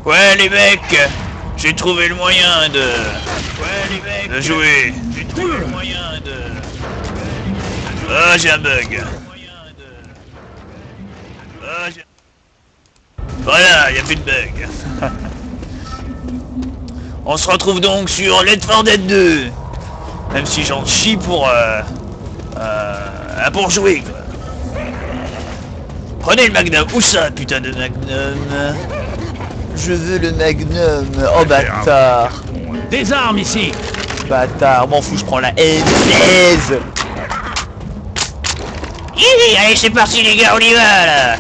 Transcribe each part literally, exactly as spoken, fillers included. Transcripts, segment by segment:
Ouais les mecs, j'ai trouvé le moyen de... Ouais les mecs, de jouer. J'ai trouvé le moyen de... Ah, j'ai un bug. Ah, j'ai... Voilà, y a plus de bug. On se retrouve donc sur Left four Dead deux. Même si j'en chie pour... Euh, euh, pour jouer quoi. Prenez le magnum. Où ça, putain de magnum? Je veux le magnum. Oh bâtard. Des armes ici. Bâtard, m'en fous, je prends la M seize. Allez, c'est parti les gars, on y va là.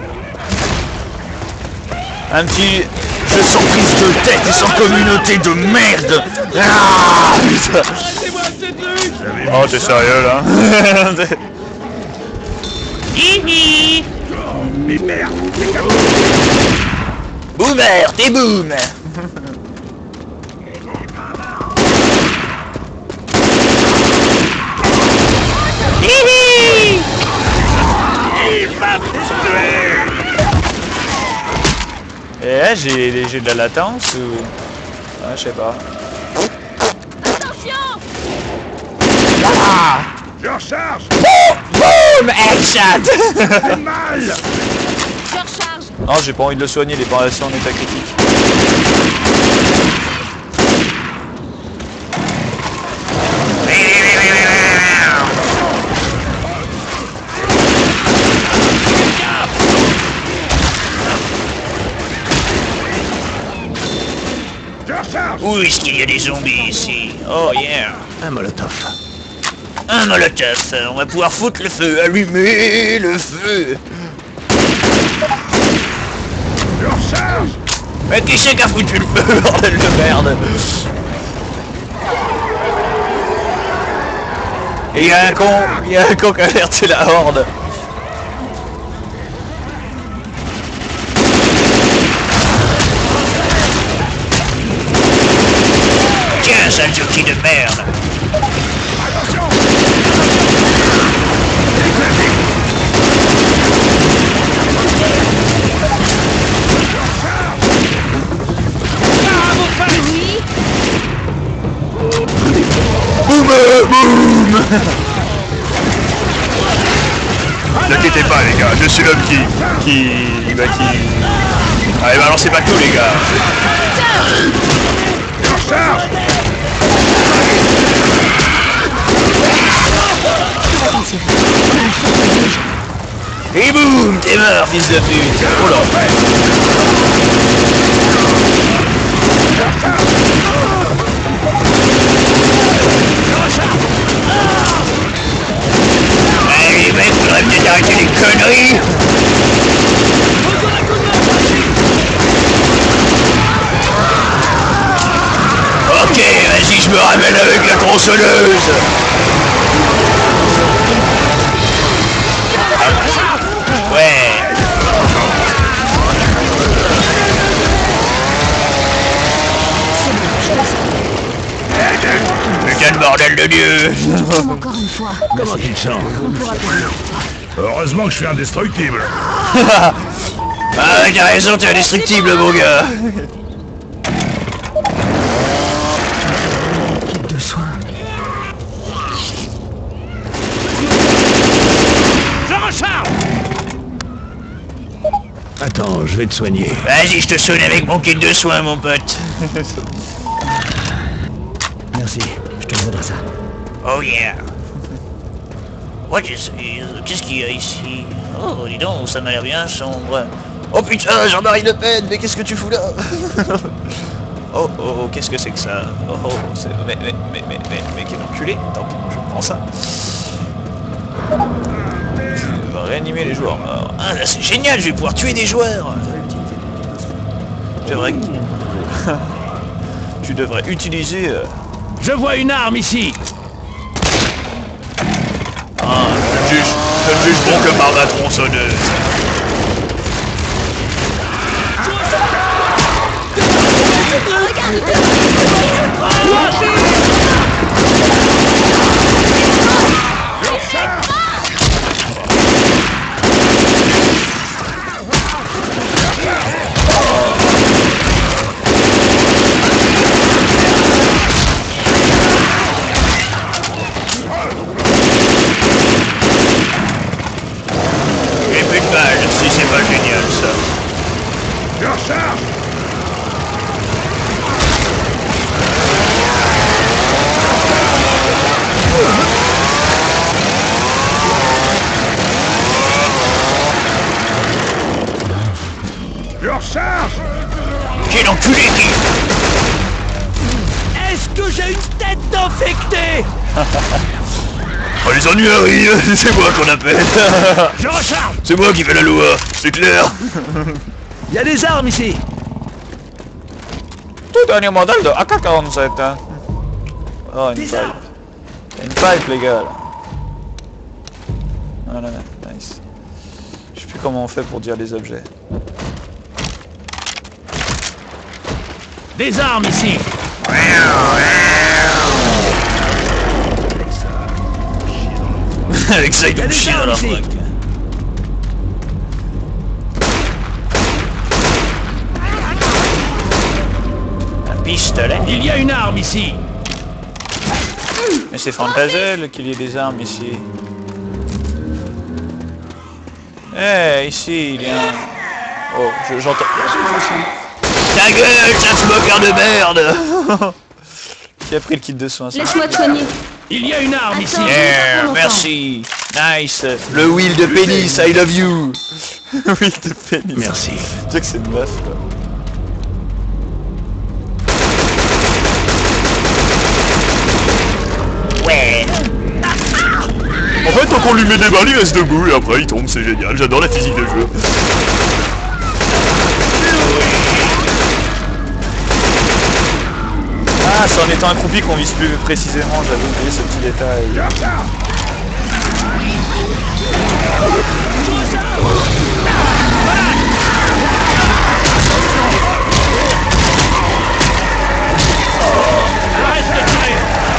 Un petit... Je sens prise de tête et sans communauté de merde. Ah, putain. Oh, t'es sérieux là? Hihi. Mais merde. Boomer, t'es boom. Hihi. Il va me tuer. Et là, j'ai j'ai de la latence ou... Ah, je sais pas. Attention! Ah. Je recharge. Boom! Headshot. J'ai mal. Je recharge! Non, j'ai pas envie de le soigner, il est pas resté en état critique. Où est-ce qu'il y a des zombies ici? Oh yeah! Un molotov. Un molotov, on va pouvoir foutre le feu, allumer le feu! Je recharge. Mais qui c'est qui a foutu le feu, bordel de merde? Et il y a un con, il y a un con qui a alerté la horde. Tiens, sale jockey de merde! Oui! Boum! Boum! Ne quittez pas les gars, je suis l'homme qui... qui... bah qui... Allez, balancez pas tout les gars! Je recharge. Et boum! T'es mort, fils de pute! Oh là! Allez les mecs, faudrait peut-être arrêter les conneries! Ok, vas-y, je me ramène avec la tronçonneuse! Ouais! Mais quel bordel de Dieu! Encore une fois. Comment tu te sens? Heureusement que je suis indestructible. Ah, t'as raison, t'es indestructible, mon gars! Kit de soins. Je recharge. Attends, je vais te soigner. Vas-y, je te soigne avec mon kit de soins, mon pote! Merci, je te donnerai ça. Oh yeah! What is... Qu'est-ce qu'il y a ici? Oh, dis donc, ça m'a l'air bien sombre. Oh putain, Jean-Marie Le Pen, mais qu'est-ce que tu fous là? Oh, oh, oh, qu'est-ce que c'est que ça? Oh, oh, c'est... Mais, mais, mais, mais, mais, mais, quel enculé! Attends, je prends ça. On va réanimer les joueurs morts. Ah, là, c'est génial, je vais pouvoir tuer des joueurs! C'est vrai que... Tu devrais utiliser... Euh... Je vois une arme ici. Ah, je ne juge, je ne juge bon que par ma tronçonneuse. recharge. Je recharge. Quel enculé qui... Est-ce que j'ai une tête d'infecté? Oh les ennuieries, c'est moi qu'on appelle. Je recharge. C'est moi qui fais la loi, c'est clair. Il y a des armes ici. Tout dernier modèle de A K quarante-sept. Hein. Oh, une Des pipe. armes. Une pipe, les gars, là. Voilà, nice. Je sais plus comment on fait pour dire les objets. Des armes ici. Avec ça, il y a me des chie dans armes la ici. braque. Un pistolet. Il y a une arme ici. Mais c'est Fantasel qu'il y ait des armes ici. Eh, ici, il y a un... Oh, je- j'entends... Ta gueule, ça smoker de merde. Qui a pris le kit de soins? ça Laisse-moi te soigner. Il y a une arme ici. Attends. Yeah, longtemps. merci. Nice. Le wheel de pénis, I love you. Wheel de pénis. Merci. Tu sais que c'est une meuf, quoi. Ouais. En fait, tant qu'on lui met des balles, il reste debout et après il tombe, c'est génial. J'adore la physique de jeu. Ah, c'est en étant accroupi qu'on vise plus précisément, j'avais oublié ce petit détail. Arrête de tirer.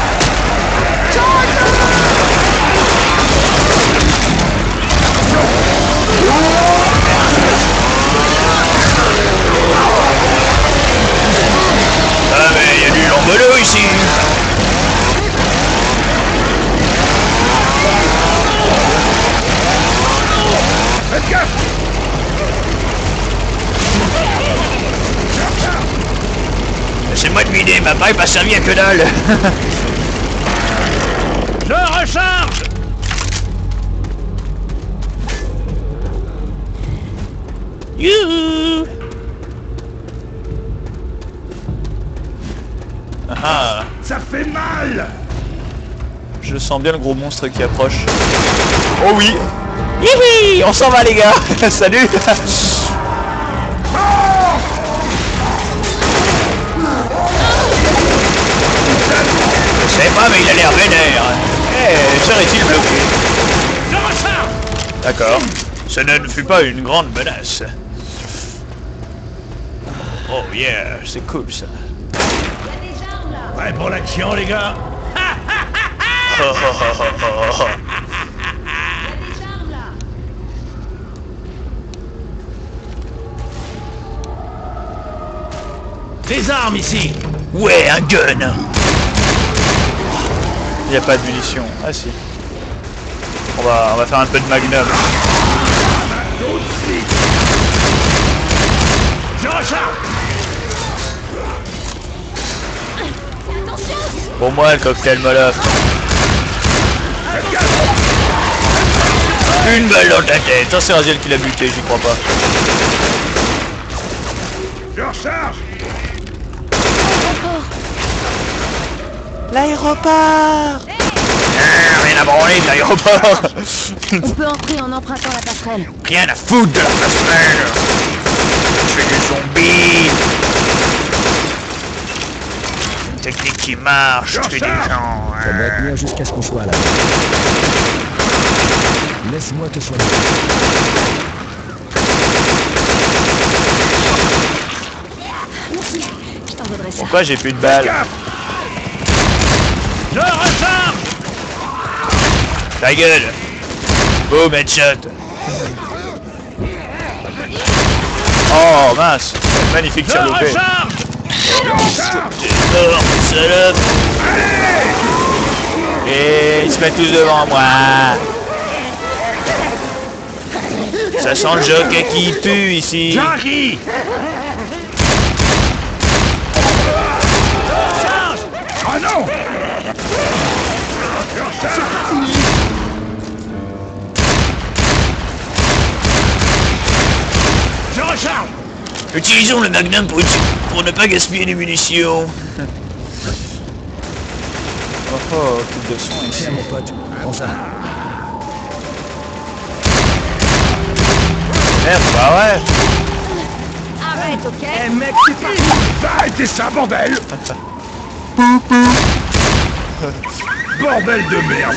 Ah mais il y a du lambeau ici. Faites gaffe. Laissez-moi te vider, ma pipe a servi à que dalle. Je recharge. Youhou. Ah, Ça fait mal. je sens bien le gros monstre qui approche. Oh oui. Hihi, on s'en va les gars. Salut. Je sais pas, mais il a l'air vénère. Eh, serait-il bloqué? Je recharge. D'accord. Ce ne fut pas une grande menace. Oh yeah, c'est cool ça. Prêt pour l'action, les gars. Des armes ici. Ouais, un gun. Il n'y a pas de munitions. Ah si. On va, on va faire un peu de magnum. Je recharge. Pour moi, le cocktail Molotov. Une balle dans ta tête. Ça, c'est Raziel qui l'a buté, j'y crois pas. Je recharge. L'aéroport. Ah, rien à branler de l'aéroport. On peut entrer en empruntant la passerelle. Rien à foutre de la passerelle. Je fais du zombie. Une technique qui marche, je fais des gens. Ça va tenir jusqu'à ce qu'on soit là. Laisse-moi te soigner. Je t'en voudrais ça. Pourquoi j'ai plus de balles? Je recharge. Ta gueule. Boom, headshot. Oh mince. Magnifique Je tir dopé. recharge. Dehors, salope. Et ils se mettent tous devant moi. Ça sent le jockey qui pue ici. Jackie. Ah non! Je recharge! Utilisons le magnum pour, pour ne pas gaspiller les munitions. Oh, oh, coup de son ici. Tiens, mon pote, prends ça. Merde, bah ouais. Arrête, ok? Eh mec, c'est pas... Va arrêter ça, bordel! Bordel de merde!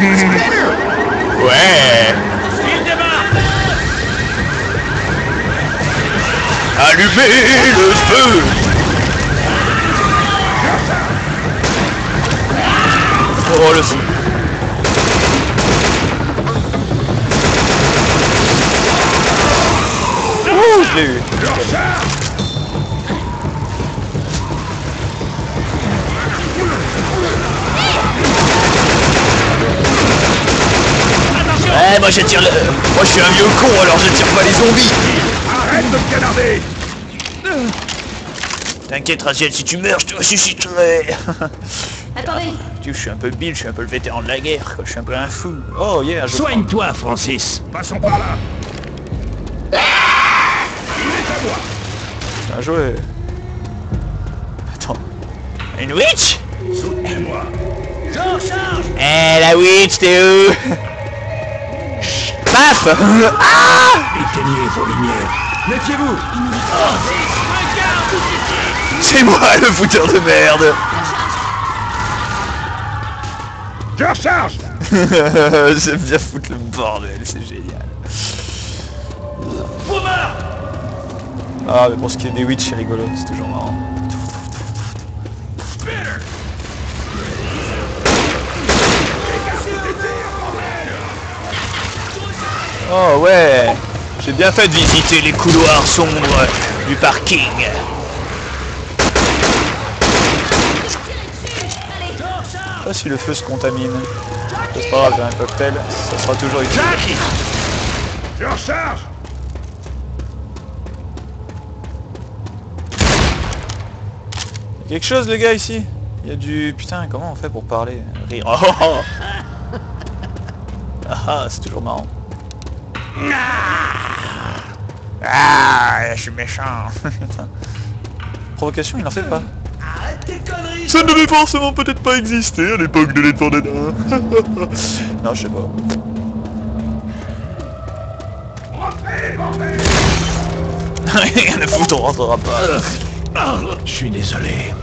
Ouais. Il démarre! Allumez le feu. Oh le son. Ouh, je l'ai eu. Ouais, moi je tire le... Moi je suis un vieux con, alors je tire pas les zombies. Arrête de me canarder! T'inquiète, Raziel, si tu meurs, je te ressusciterai. Attendez. Je suis un peu Bill, je suis un peu le vétéran de la guerre, quoi. Je suis un peu un fou. Oh yeah, je Soigne-toi, Francis! Passons par là! Bien joué. Attends. Une witch? Soutenez-moi! J'en charge! Eh, la witch, t'es où? Paf. Ah! Éteignez vos lumières! Méfiez-vous! C'est moi, le fouteur de merde. Je recharge! J'aime bien foutre le bordel, c'est génial. Boomer! Ah, mais pour ce qui est des witch, c'est rigolo, c'est toujours marrant. Oh ouais. J'ai bien fait de visiter les couloirs sombres du parking. Pas si le feu se contamine. C'est pas grave, j'ai un cocktail, ça sera toujours utile. Jack! Je recharge! Quelque chose les gars ici. Il y a du... Putain, comment on fait pour parler? Rire. Oh, oh, oh. Ah ah, c'est toujours marrant. Ah, je suis méchant. Provocation, il en fait pas. Arrête tes conneries! Ça ne devait forcément peut-être pas exister à l'époque de l'étoile des nains. Non, je sais pas. Rentrez, bordel! Rien à foutre, on rentrera pas. Je suis désolé.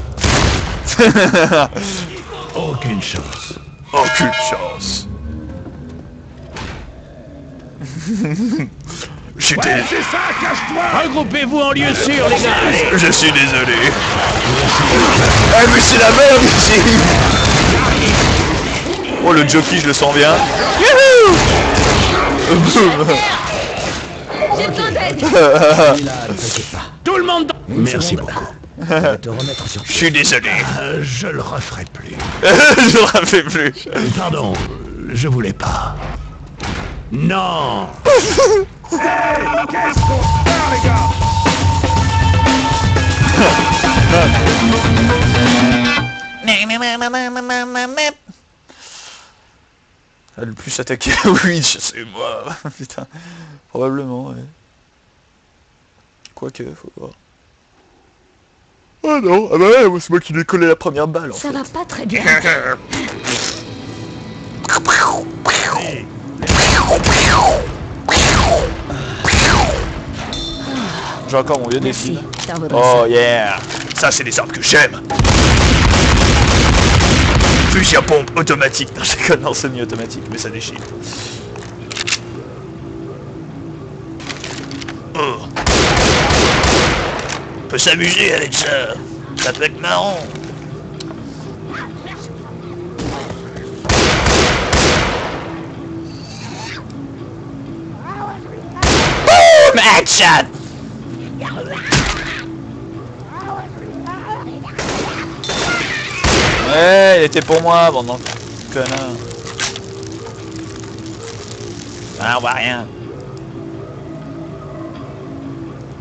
Aucune chance. Aucune chance. J'étais... Ouais, c'est ça, cache-toi! Regroupez-vous en lieu sûr, les gars! Allez. Je suis désolé. Ah mais c'est la merde ici. Oh, le jockey, je le sens bien. Boum. J'ai besoin d'aide. Là, ne t'inquiète pas. Tout le monde dans... Une Merci seconde. beaucoup. Je vais te remettre sur Je pied. suis désolé. Euh, je le referai plus. Je le rappelle plus. Pardon, je voulais pas. Non! Qu'est-ce qu'on se fait, les gars? Elle a le plus attaqué à Witch, c'est moi. Putain. Probablement, ouais. Quoique, faut voir. Oh non, ah bah ouais, c'est moi qui lui ai collé la première balle en Ça fait. va pas très bien. J'ai encore mon vieux Merci. défi. T'en voudrais Oh ça. yeah. Ça, c'est des armes que j'aime. Fusil à pompe automatique. Je déconne, non, c'est semi-automatique, mais ça déchire. Oh. On peut s'amuser avec ça. Ça peut être marrant. Boom! Headshot! Ouais, il était pour moi, bande de connard. Ah, on voit rien.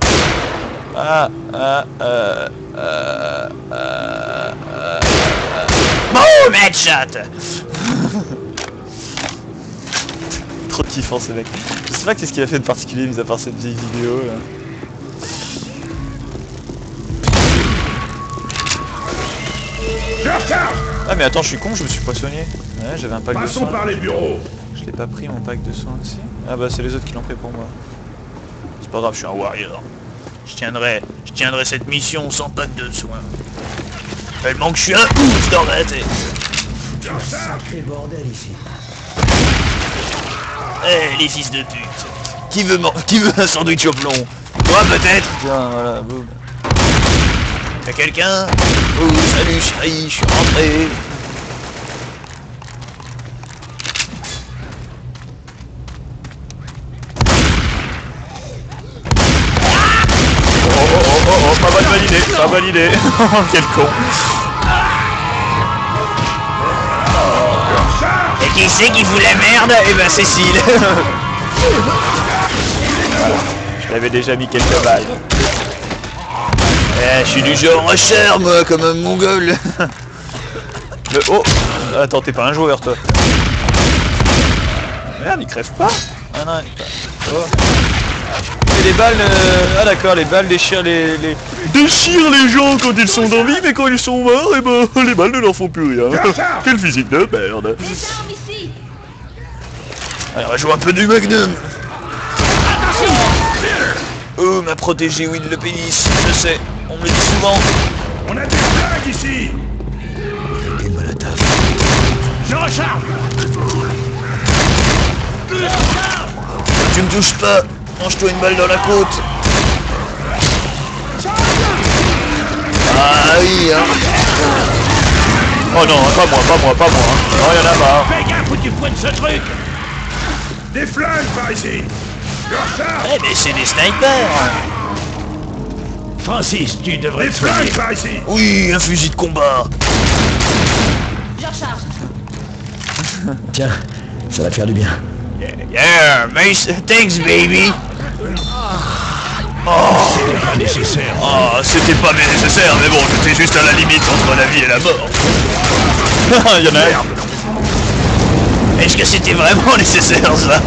Ah, ah, euh, euh, euh, euh, euh. Boum, headshot. Trop kiffant ce mec. Je sais pas qu'est-ce qu'il a fait de particulier mis à part cette vieille vidéo là. Ah mais attends, je suis con, je me suis poissonné. Ouais, j'avais un pack de soins. Passons par les bureaux. Je l'ai pas pris mon pack de soins aussi. Ah bah c'est les autres qui l'ont pris pour moi. C'est pas grave, je suis un warrior. Je tiendrai, je tiendrai cette mission sans pack de soins. Tellement que je suis un ouf dans la tête. Sacré bordel ici. Eh, les fils de pute. Qui veut, qui veut un sandwich au plomb? Toi peut-être? Tiens, voilà, boum. Y'a quelqu'un? Oh, salut chérie, je suis rentré. Oh oh oh oh oh, pas mal validé, pas validé. Quel con. Et qui c'est qui fout la merde? Eh ben Cécile. Voilà. Je l'avais déjà mis quelques balles. Eh, je suis du genre rusher, moi, comme un mongol. Le oh. Attends, t'es pas un joueur toi. Merde, il crève pas. Ah non, il crève pas. Oh. Et les balles, euh... ah d'accord, les balles déchirent les, les... déchirent les gens quand ils sont en vie, mais quand ils sont morts, et ben les balles ne leur font plus rien. Quel physique de merde. Les armes ici. Alors, on joue un peu du Magnum. Oh, ma protégée Will le pénis, je sais, on me le dit souvent. On a des blagues ici. Des molotovs. Je recharge. Tu me touches pas, mange-toi une balle dans la côte. Ah oui, hein. Oh non, pas moi, pas moi, pas moi. Hein. Non, y'en a marre. Fais gaffe où tu pointes ce truc. Des flingues par ici. Je recharge. Eh mais c'est des snipers. Francis, tu devrais te soigner. Par ici. Oui, un fusil de combat. Je recharge. Tiens, ça va te faire du bien. Yeah, nice, thanks baby. Oh, C'était pas nécessaire. oh c'était pas nécessaire, mais bon, j'étais juste à la limite entre la vie et la mort. Il y en a un. Est-ce que c'était vraiment nécessaire ça?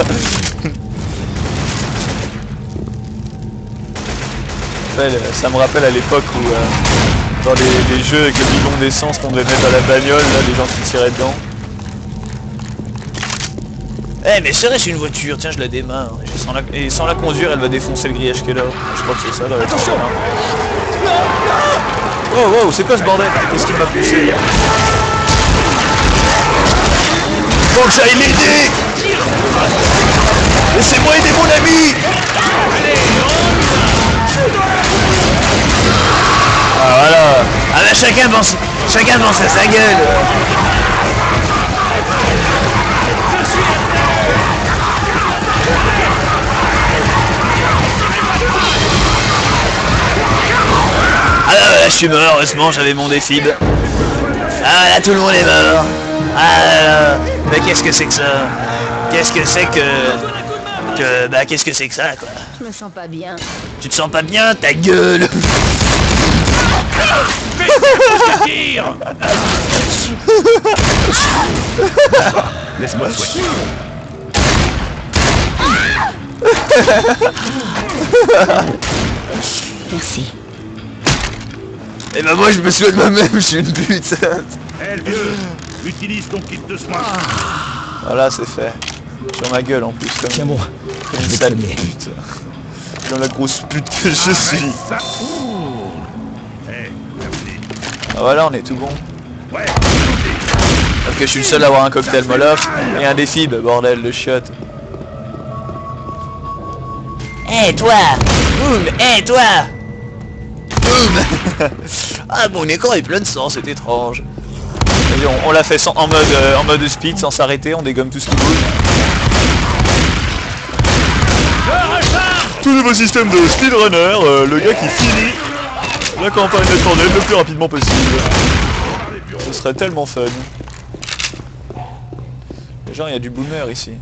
Ça me rappelle à l'époque où euh, dans les, les jeux avec le bidon d'essence qu'on devait mettre à la bagnole, là, les gens qui tiraient dedans. Eh mais serait-ce une voiture? Tiens, je la démarre. Et sans la, et sans la conduire, elle va défoncer le grillage qui est là. Je crois que c'est ça, là. Attention. Oh wow, c'est quoi ce bordel? Qu'est-ce qui m'a poussé? Faut que j'aille l'aider. Laissez-moi aider mon ami. Ah voilà. Ah bah chacun pense, chacun pense à sa gueule. Ah là, là je suis mort, heureusement j'avais mon défib. Ah là tout le monde est mort. Ah là là, mais qu'est-ce que c'est que ça? Qu'est-ce que c'est que... que... Bah qu'est-ce que c'est que ça quoi? Je me sens pas bien. Tu te sens pas bien? Ta gueule. Tire. Laisse-moi soigner. Merci. Et bah moi je me soigne moi-même, je suis une pute. Eh le vieux, utilise ton kit de soins. Voilà, c'est fait. Sur ma gueule en plus, comme, Tiens bon, comme je une vais sale te calmer. pute. Comme la grosse pute que je suis. Ça. Ouh. Eh, merci. Ah voilà, on est tout bon. Ouais. Parce que je suis le seul à avoir un cocktail Molotov et un défib, bordel de chiottes. Eh toi. Boum. Eh toi. Boum. Ah mon écran est plein de sang, c'est étrange. Vas-y, on, on l'a fait sans, en, mode, euh, en mode speed, sans s'arrêter, on dégomme tout ce qui bouge. Tout nouveau système de speedrunner, euh, le gars qui finit la campagne de tournée le plus rapidement possible. Ce serait tellement fun. Genre, il y a du boomer ici.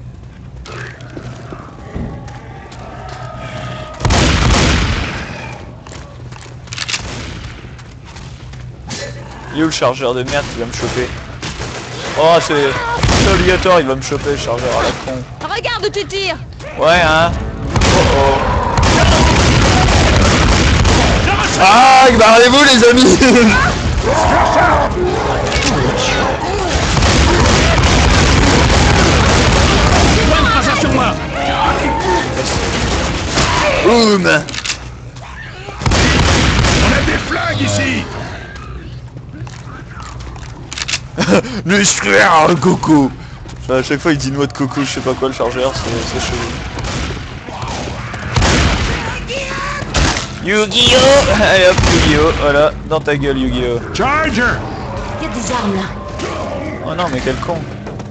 Il est où le chargeur de merde qui va me choper? Oh, c'est... C'est obligatoire, il va me choper le chargeur à la con. Regarde où tu tires. Ouais, hein. Oh oh. Ah, barrez-vous les amis. sur moi. Boum. On a des flingues ici. Le square coco. À chaque fois il dit noix de coco, je sais pas quoi le chargeur, c'est chelou. Yu-Gi-Oh! Allez hop, Yu-Gi-Oh! Voilà, dans ta gueule Yu-Gi-Oh! Charger. Il y a des armes là. Oh non mais quel con!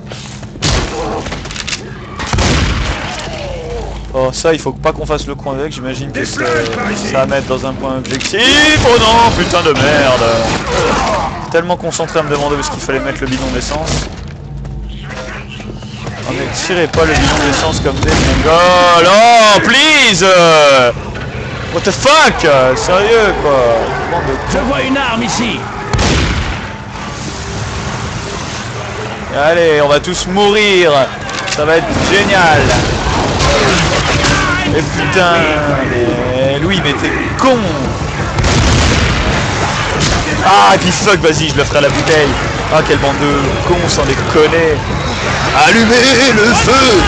Oh ça il faut pas qu'on fasse le coin avec, j'imagine que ça va mettre dans un point objectif. Oh non putain de merde! Tellement concentré à me demander où est-ce qu'il fallait mettre le bidon d'essence. Oh mais tirez pas le bidon d'essence comme des mongols! Oh please! What the fuck? Sérieux quoi? Je vois une arme ici. Allez, on va tous mourir. Ça va être génial. Et putain, mais Louis, mais t'es con. Ah, et puis fuck, vas-y, je le ferai à la bouteille. Ah, quelle bande de cons, sans déconner. Allumez le feu.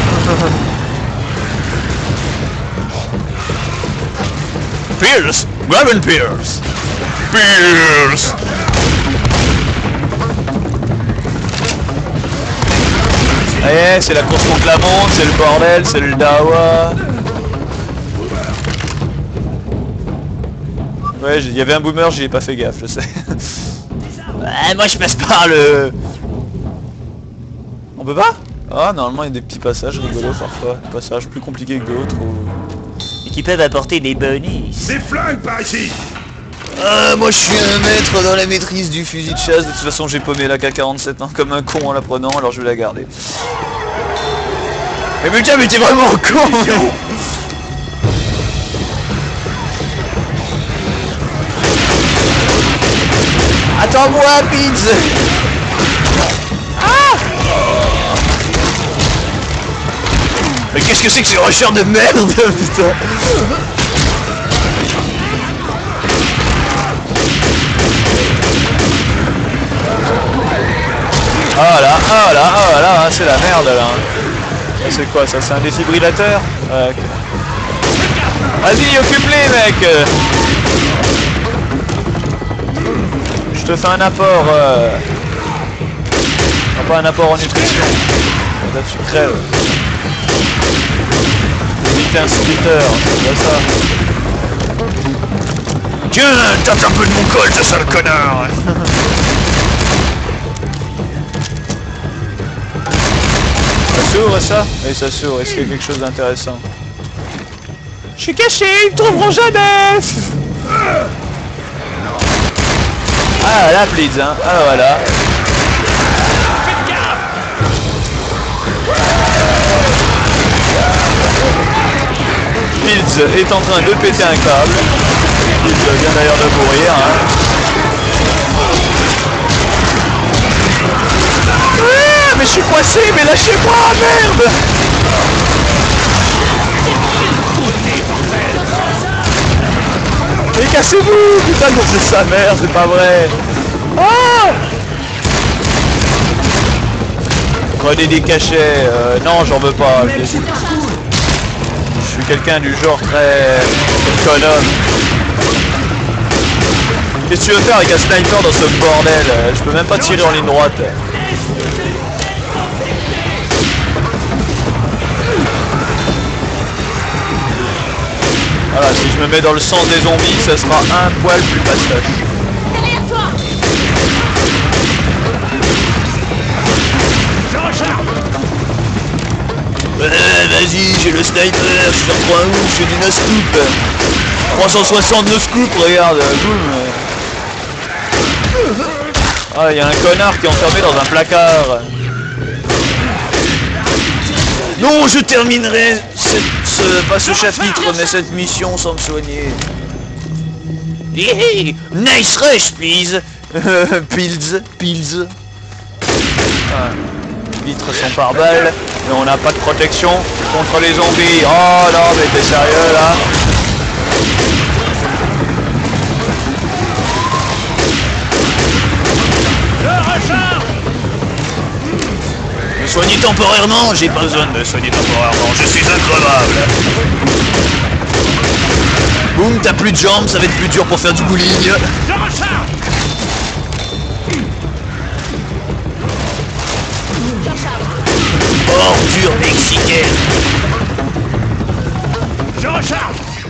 Pierce, Graven Pierce. Pierce. Ouais, c'est la course contre la montre, c'est le bordel, c'est le dawa. Ouais, il y avait un boomer, j'y ai pas fait gaffe, je sais. Ouais, moi je passe par le... On peut pas? Ah, normalement il y a des petits passages rigolos parfois. Des passages plus compliqués que d'autres ou... et qui peuvent apporter des bonus. Des flingues par ici. Ah, moi je suis un maître dans la maîtrise du fusil de chasse. De toute façon j'ai paumé la K quarante-sept hein, comme un con en la prenant, alors je vais la garder. Mais putain, mais t'es vraiment con. Attends-moi, Pizz. Ah. Mais qu'est-ce que c'est que ces rushers de merde, putain. Ah là, ah là, ah là, c'est la merde là. C'est quoi ça? C'est un défibrillateur? Ouais, okay. Vas-y, occupe-les mec. Je te fais un apport. Euh... Non, pas un apport en nutrition. Là tu crèves. Éviter un splitter, c'est ça. Tiens, tape un peu de mon col, ce sale connard. Ça s'ouvre ça? Oui ça s'ouvre, est-ce qu'il y a quelque chose d'intéressant? Je suis caché, ils me trouveront jamais. Ah la blitz hein, ah voilà. Pilz est en train de péter un câble. Pilz vient d'ailleurs de mourir hein. Mais je suis coincé, mais lâchez-moi, merde! Mais cassez-vous! Putain, non, c'est sa mère, c'est pas vrai! Oh! Prenez des cachets, euh, non, j'en veux pas. Je, je suis quelqu'un du genre très économe. Qu'est-ce que tu veux faire avec un sniper dans ce bordel? Je peux même pas tirer en ligne droite. Voilà, si je me mets dans le sens des zombies, ça sera un poil plus fastoche. Derrière toi. Euh, vas-y, j'ai le sniper, je suis en trois un ouf, je fais du no-scoop. trois cent soixante no-scoop, regarde, boum. Ah, il y a un connard qui est enfermé dans un placard. Non, je terminerai cette, ce, pas ce chapitre, mais cette mission sans me soigner. Hey, nice rush, please. Pilz, Pilz. Ah. Vitres sont par balles, mais on n'a pas de protection contre les zombies. Oh non, mais t'es sérieux là? Me soigner temporairement, j'ai pas besoin de me soigner temporairement, je suis increvable. Boum, t'as plus de jambes, ça va être plus dur pour faire du bowling. Je recharge. Ordure mexicaine. Je recharge.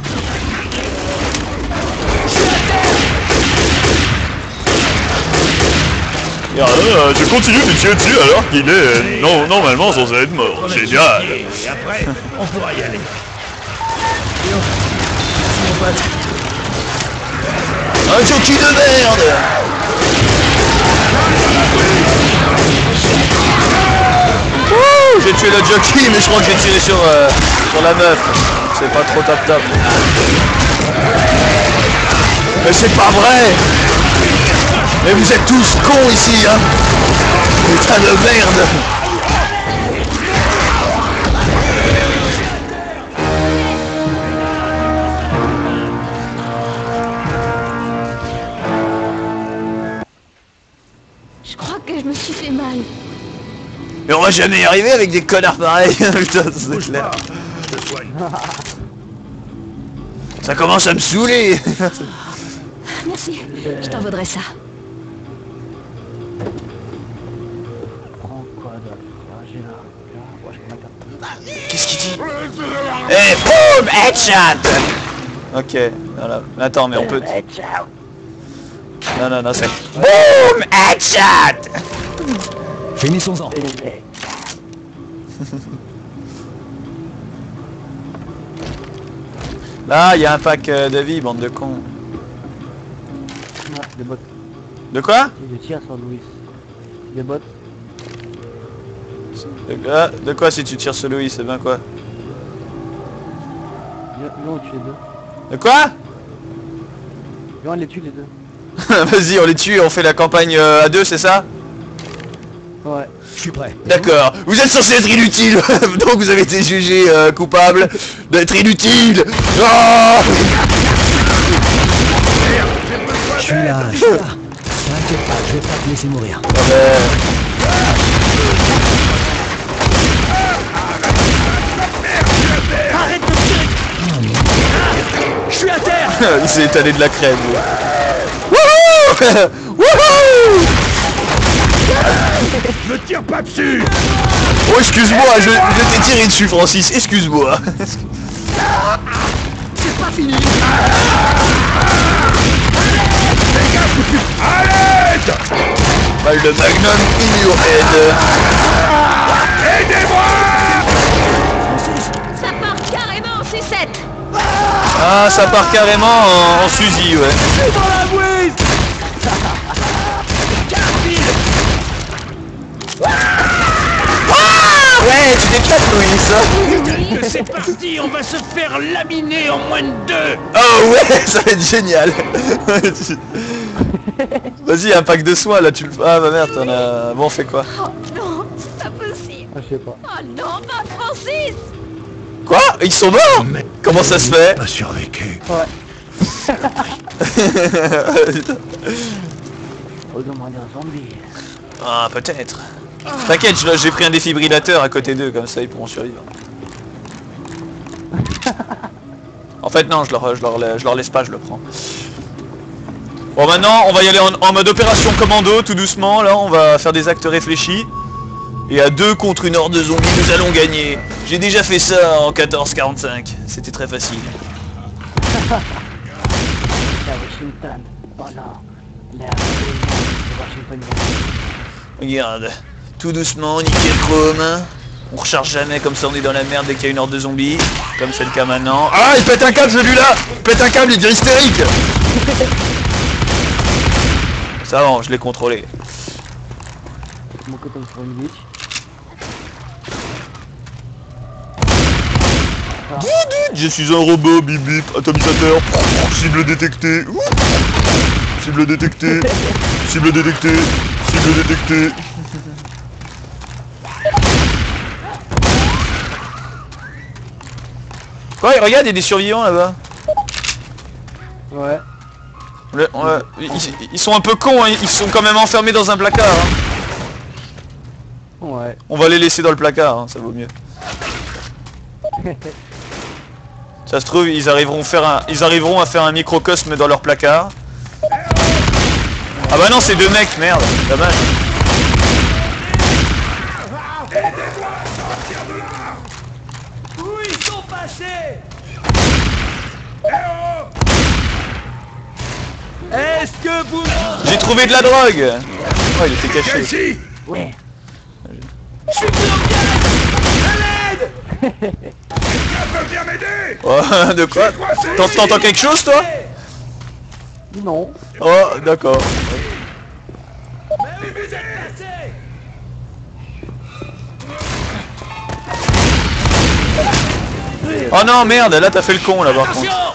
Et alors, euh, je continue de tirer dessus alors qu'il est euh, non, normalement censé être mort. Génial. Et après, on pourra y aller. Un jockey de merde. Wouh, j'ai tué le jockey, mais je crois que j'ai tiré sur, euh, sur la meuf. C'est pas trop tap tap. Mais c'est pas vrai. Mais vous êtes tous cons ici, hein. Putain de merde. Je crois que je me suis fait mal. Mais on va jamais y arriver avec des connards pareils. Putain, c'est Bouge clair. pas. Je te soigne. Ça commence à me saouler. Merci, je t'en vaudrais ça. Qu'est-ce qu'il dit? Eh, boum, headshot. Ok, voilà. Mais attends, mais on peut. Non, non, non, c'est. Boum, headshot. Finissons-en. Là, il y a un pack euh, de vie, bande de cons. Ah, des bots. De quoi? Je tire sur Louis. Des bots. de, ah, de quoi si tu tires sur Louis, c'est bien quoi? Viens, viens, on tue les deux. De quoi? Viens, on les tue les deux. Vas-y, on les tue et on fait la campagne euh, à deux, c'est ça? Ouais. Je suis prêt. D'accord, vous êtes censé être inutile. Donc vous avez été jugé euh, coupable d'être inutile. Oh Je suis là, je suis là. T'inquiète pas, je vais pas te laisser mourir. Ah ben, Je suis à terre. il s'est étalé de la crème. lui. Wouhou. Wouhou. Me tire pas dessus. Oh, excuse-moi, je, je t'ai tiré dessus, Francis, excuse-moi. À l'aide. Balle de magnum in your head. Aidez-moi. Ça part carrément en sucette. Ah, ça part carrément en, en fusil, ouais. Ouais, tu t'éclates, Louis. C'est parti, on va se faire laminer en moins de deux. Oh ouais, ça va être génial. Vas-y, un pack de soins là, tu le. Ah bah merde, t'en as. Bon, on fait quoi? Oh non, c'est pas possible. Ah, je sais pas. Oh non, pas Francis. Quoi? Ils sont morts? Comment ça se fait? A survécu. On demande un zombie. Ah, peut-être. T'inquiète, je- j'ai pris un défibrillateur à côté d'eux, comme ça ils pourront survivre. En fait, non, je leur, je leur, je leur laisse pas, je le prends. Bon, maintenant, on va y aller en, en mode opération commando, tout doucement. Là, on va faire des actes réfléchis. Et à deux contre une horde de zombies, nous allons gagner. J'ai déjà fait ça en quatorze quarante-cinq. C'était très facile. C'est à Washington. Oh non. La Washington. Regarde, tout doucement, nickel chrome. On recharge jamais, comme ça on est dans la merde dès qu'il y a une horde de zombies. Comme c'est le cas maintenant. Ah, il pète un câble celui-là. Il pète un câble, il devient hystérique. Ça va, je l'ai contrôlé. Mon coton sur une glitch. Je suis un robot, bip bip, atomisateur. Cible détectée. Cible détectée. Cible détectée. Cible détectée. Quoi, regarde, il y a des survivants là-bas. Ouais. Le- ouais, ils, ils sont un peu cons, hein, ils sont quand même enfermés dans un placard. Hein. Ouais. On va les laisser dans le placard, hein, ça vaut mieux. Ça se trouve, ils arriveront, faire un, ils arriveront à faire un microcosme dans leur placard. Ah bah non, c'est deux mecs, merde, dommage. Où ils sont passés? Est-ce que vous... J'ai trouvé de la drogue. Oh, il était caché. Ici. Ouais. Je suis plus en bien. À l'aide. Quelqu'un peut bien m'aider? Oh, de quoi? T'en- T'entends quelque chose, toi? Non. Oh, d'accord. Mais où vous êtes passés? Oh non, merde, là t'as fait le con, là, par contre. Attention.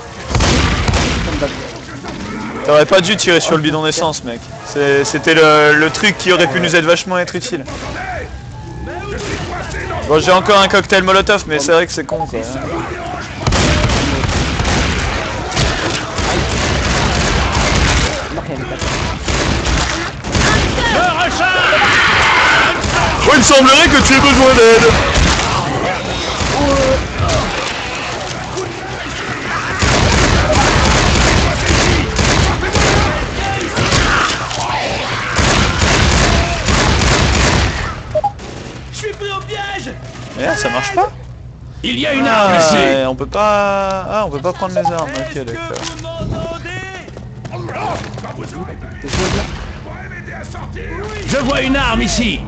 T'aurais pas dû tirer sur le bidon d'essence, mec. C'est- C'était le, le truc qui aurait pu nous être vachement être utile. Bon, j'ai encore un cocktail molotov, mais c'est vrai que c'est con, quoi. Oh, il me semblerait que tu aies besoin d'aide. Je suis pris au piège. Merde, ça marche pas. Il y a une arme Ah, ici. ouais, on peut pas... Ah, on peut pas prendre les armes, ok, Est-ce que d'accord. vous m'entendez? Je vois une arme ici.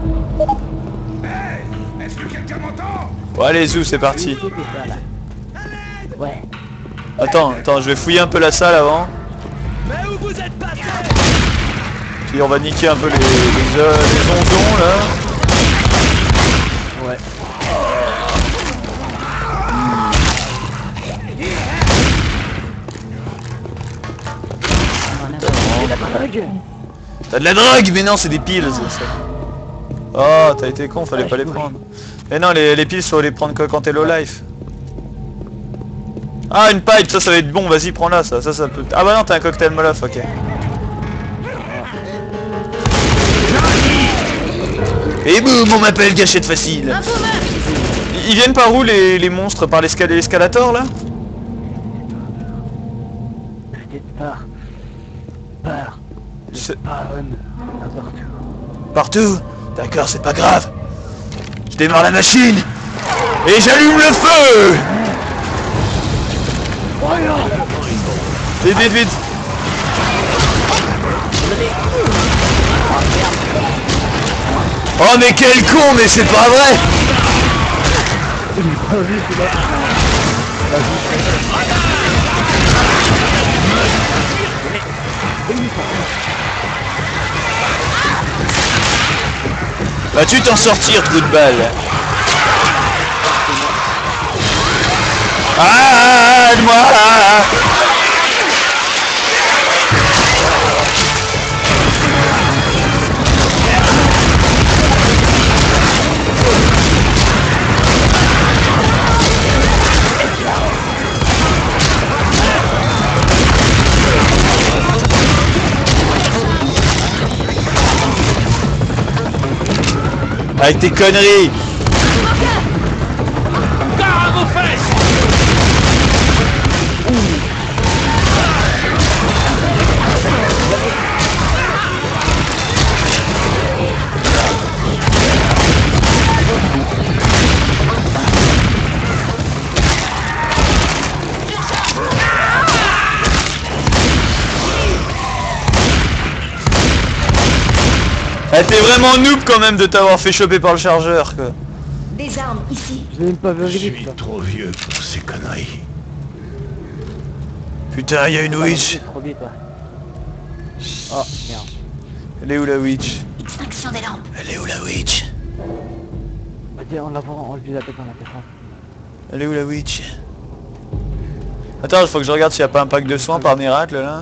Est-ce que quelqu'un m'entend? Bon, allez, Zou, c'est parti. Ouais. Attends, attends, je vais fouiller un peu la salle avant. Mais où vous êtes passés? Puis on va niquer un peu les, les, euh, les onzons, là. Ouais. T'as de la drogue, mais non, c'est des piles, ça. ça. Oh, t'as été con, fallait pas les prendre. Mais non, les, les piles, faut les prendre que quand t'es low life. Ah, une pipe, ça, ça va être bon, vas-y, prends-la, ça, ça, ça peut... Ah bah non, t'as un cocktail molotov, ok. Et boum, on m'appelle gâchette facile. Un paumeur. Ils viennent par où, les, les monstres? Par l'escalator, là? Peut-être par... Par... Je sais- Par... N'importe où. Partout? D'accord, c'est pas grave. Je démarre la machine et j'allume le feu. Vite, vite, vite. Oh mais quel con, mais c'est pas vrai. Vas-tu t'en sortir, trou de balle? Ah, aide-moi! Avec tes conneries! Gare à vos fesses. Eh, t'es vraiment noob quand même de t'avoir fait choper par le chargeur, quoi. Des armes ici. Je l'ai même pas vu Je arriver, suis ça. trop vieux pour ces conneries. Putain, y'a une witch. Trop vite, toi. Oh, merde. Elle est où la witch? Extinction des lampes. Elle est où la witch? Vas-y, on l'a voir, on lui la tête dans la tête. Elle est où la witch? Attends, il faut que je regarde s'il n'y a pas un pack de soins par miracle là.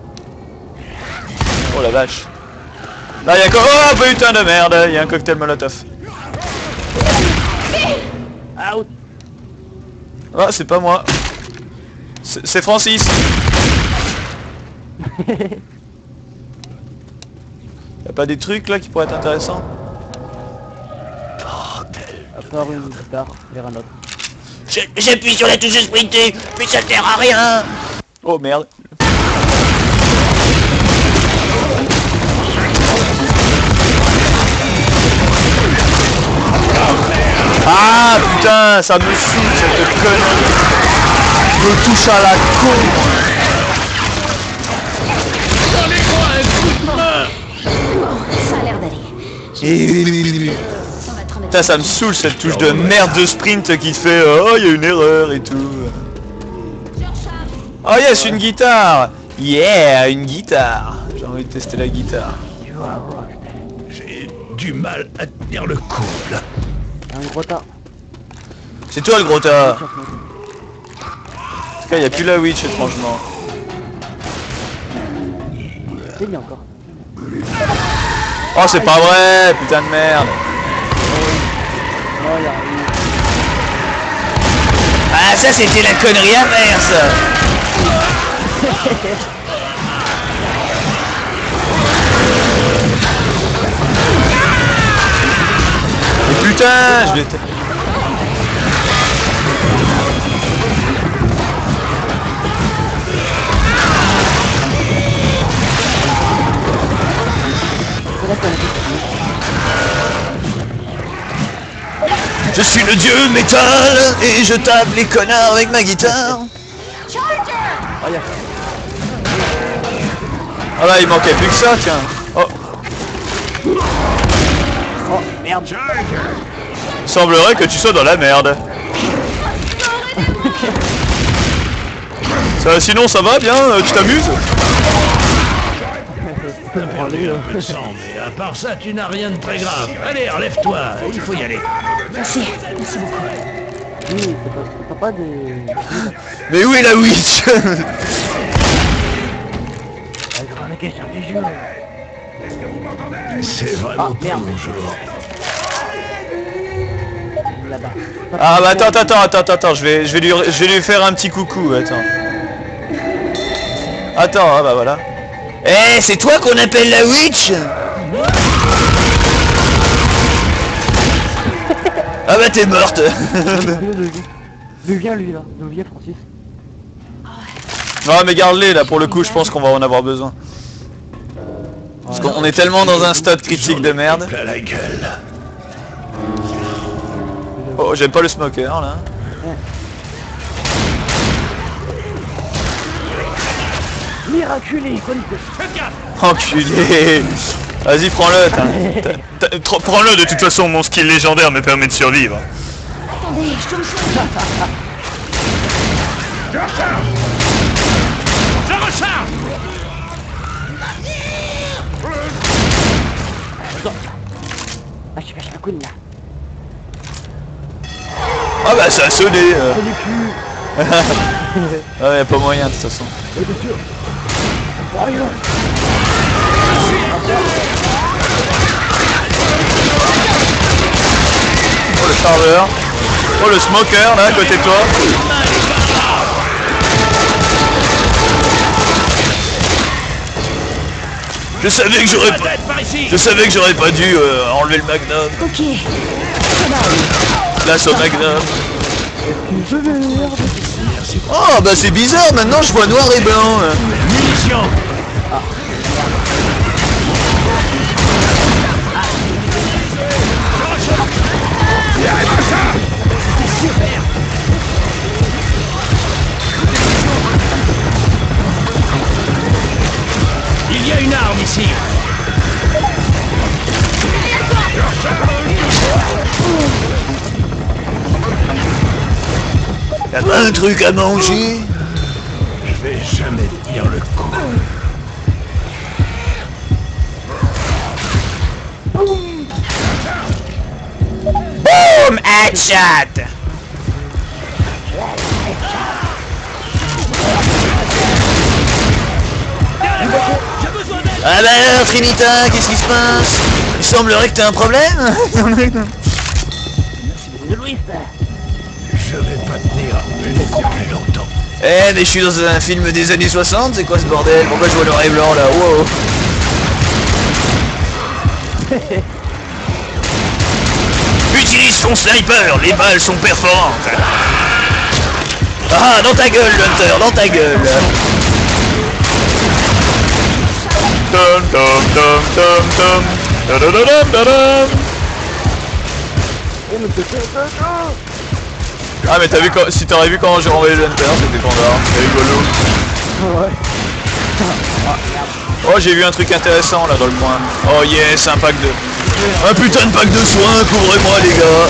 Oh la vache. Là y'a quoi? Oh putain de merde, il y a un cocktail molotov. Out. Ah, c'est pas moi. C'est Francis. Y'a pas des trucs là qui pourraient être intéressants? À part une guitare vers un autre. J'appuie sur la touche de sprinter, mais ça sert à rien. Oh merde. Ah putain, ça me saoule cette connerie. Je me touche à la con. Ça a l'air d'aller. On va te remettre. Putain, ça me saoule cette touche de merde de sprint qui te fait euh, oh, il y a une erreur et tout. Oh yes, une guitare. Yeah, une guitare. J'ai envie de tester la guitare. J'ai du mal à tenir le coup, là. Un gros tas. C'est toi le gros tas. En tout cas, il n'y a plus la witch étrangement. C'est bien encore. Oh, c'est pas vrai, putain de merde. Non, il y a rien. Ah, ça c'était la connerie inverse. Mais putain, je l'ai... Je suis le dieu métal et je tape les connards avec ma guitare. Ah là, il manquait plus que ça, tiens. Oh. Oh merde. Il semblerait que tu sois dans la merde. Ça, sinon ça va bien, euh, tu t'amuses? T'as perdu un peu de sang, mais à part ça, tu n'as rien de très grave. Allez, relève-toi, il faut y aller. Merci, merci beaucoup. Oui, t'as pas, pas des... Mais où est la witch? Elle chroniquait sur des jeux. C'est vraiment Ah, merde. bonjour. Là-bas. Ah bah attends, attends, attends, attends, je vais, je vais lui, je vais lui faire un petit coucou, attends. Attends, ah bah voilà. Eh, c'est toi qu'on appelle la witch? Ah bah t'es morte. D'où vient lui là? D'où vient Francis? Non mais garde-les là, pour le coup je pense qu'on va en avoir besoin. Parce qu'on est tellement dans un stade critique de merde. Plein la gueule. Oh, j'aime pas le smoker là. Miraculé, chronique. Enculé. Vas-y, prends-le. t'as- t'as- t'as- Prends-le, de toute façon, mon skill légendaire me permet de survivre. Attendez, je tombe sur lui. Je recharge. Je recharge. Ah, je cache la couille là. Ah bah ça a sonné. euh. Ah y'a pas moyen de toute façon. Oh le chargeur. Oh le smoker là à côté de toi. Je savais que j'aurais pas... Par ici. Je savais que j'aurais pas dû euh, enlever le magnum. Ok. Là au magnum. Oh bah c'est bizarre, maintenant je vois noir et blanc. Munitions. Il y a une arme ici. Y'a pas un truc à manger? Je vais jamais tenir le coup. Boom! Headshot! Ah bah Trinita, qu'est-ce qui se passe? Il semblerait que t'as un problème. Je vais pas tenir plus longtemps. Eh mais je suis dans un film des années soixante, c'est quoi ce bordel? Pourquoi je vois le noir et blanc là? Wow. Utilise ton sniper, les balles sont perforantes. Ah, dans ta gueule, Hunter, dans ta gueule. Tom tom tom tom tom. Tadadadam, tadam. Ah mais t'as vu quand... si t'aurais vu comment j'ai renvoyé le Hunter, c'était pendant, c'est rigolo. Ouais. Oh j'ai vu un truc intéressant là dans le coin. Oh yes, un pack de... Un putain de pack de soins, couvrez-moi les gars.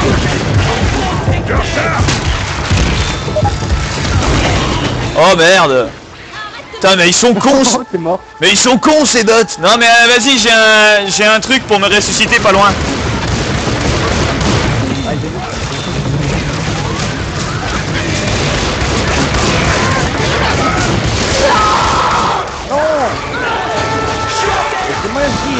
Oh merde. Putain mais ils sont cons. C'est mort. Mais ils sont cons ces dots. Non mais euh, vas-y, j'ai un... j'ai un truc pour me ressusciter pas loin. C'est moi aussi.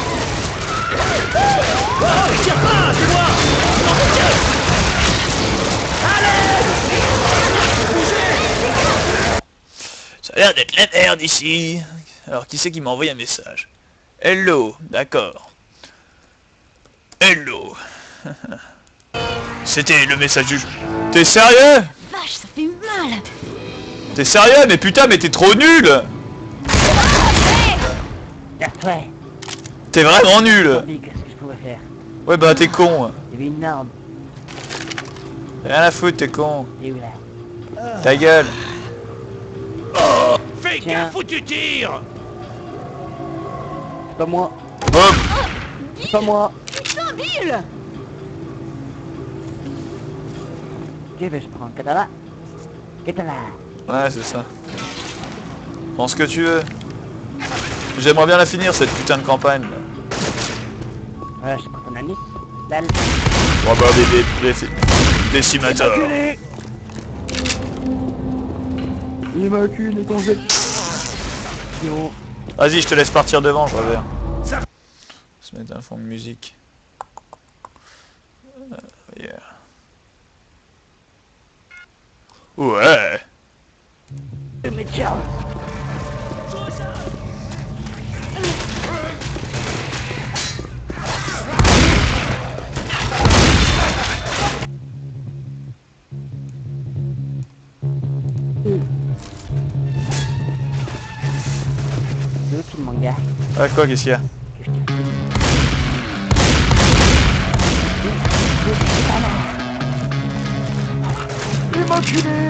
Ça a l'air d'être la merde ici. Alors qui c'est qui m'a envoyé un message? Hello, d'accord. Hello. C'était le message du jeu. T'es sérieux? Vache, ça fait mal. T'es sérieux? Mais putain, mais t'es trop nul. Ouais. T'es vraiment nul. Qu'est-ce que je pouvais faire? Ouais bah t'es con. Il y avait une arme. Rien à foutre, t'es con. Et où là? Ta gueule. Fais Tiens. gaffe où tu tires. C'est pas moi. Hop. C'est pas moi. Putain, Bill. Ok, ben je prends Katana. Katana. Ouais, c'est ça. Prends ce que tu veux. J'aimerais bien la finir cette putain de campagne. Là. Voilà, je prends ton ami. Dalle. On va avoir des, des, des, décimateurs. Immaculé ton jet. Yo. Vas-y, je te laisse partir devant, je reviens. Se mettre un fond de musique. Uh, yeah. Ouais. Mais ciao. C'est qui mon gars? Ah quoi, qu'est-ce qu'il y a? Immaculé.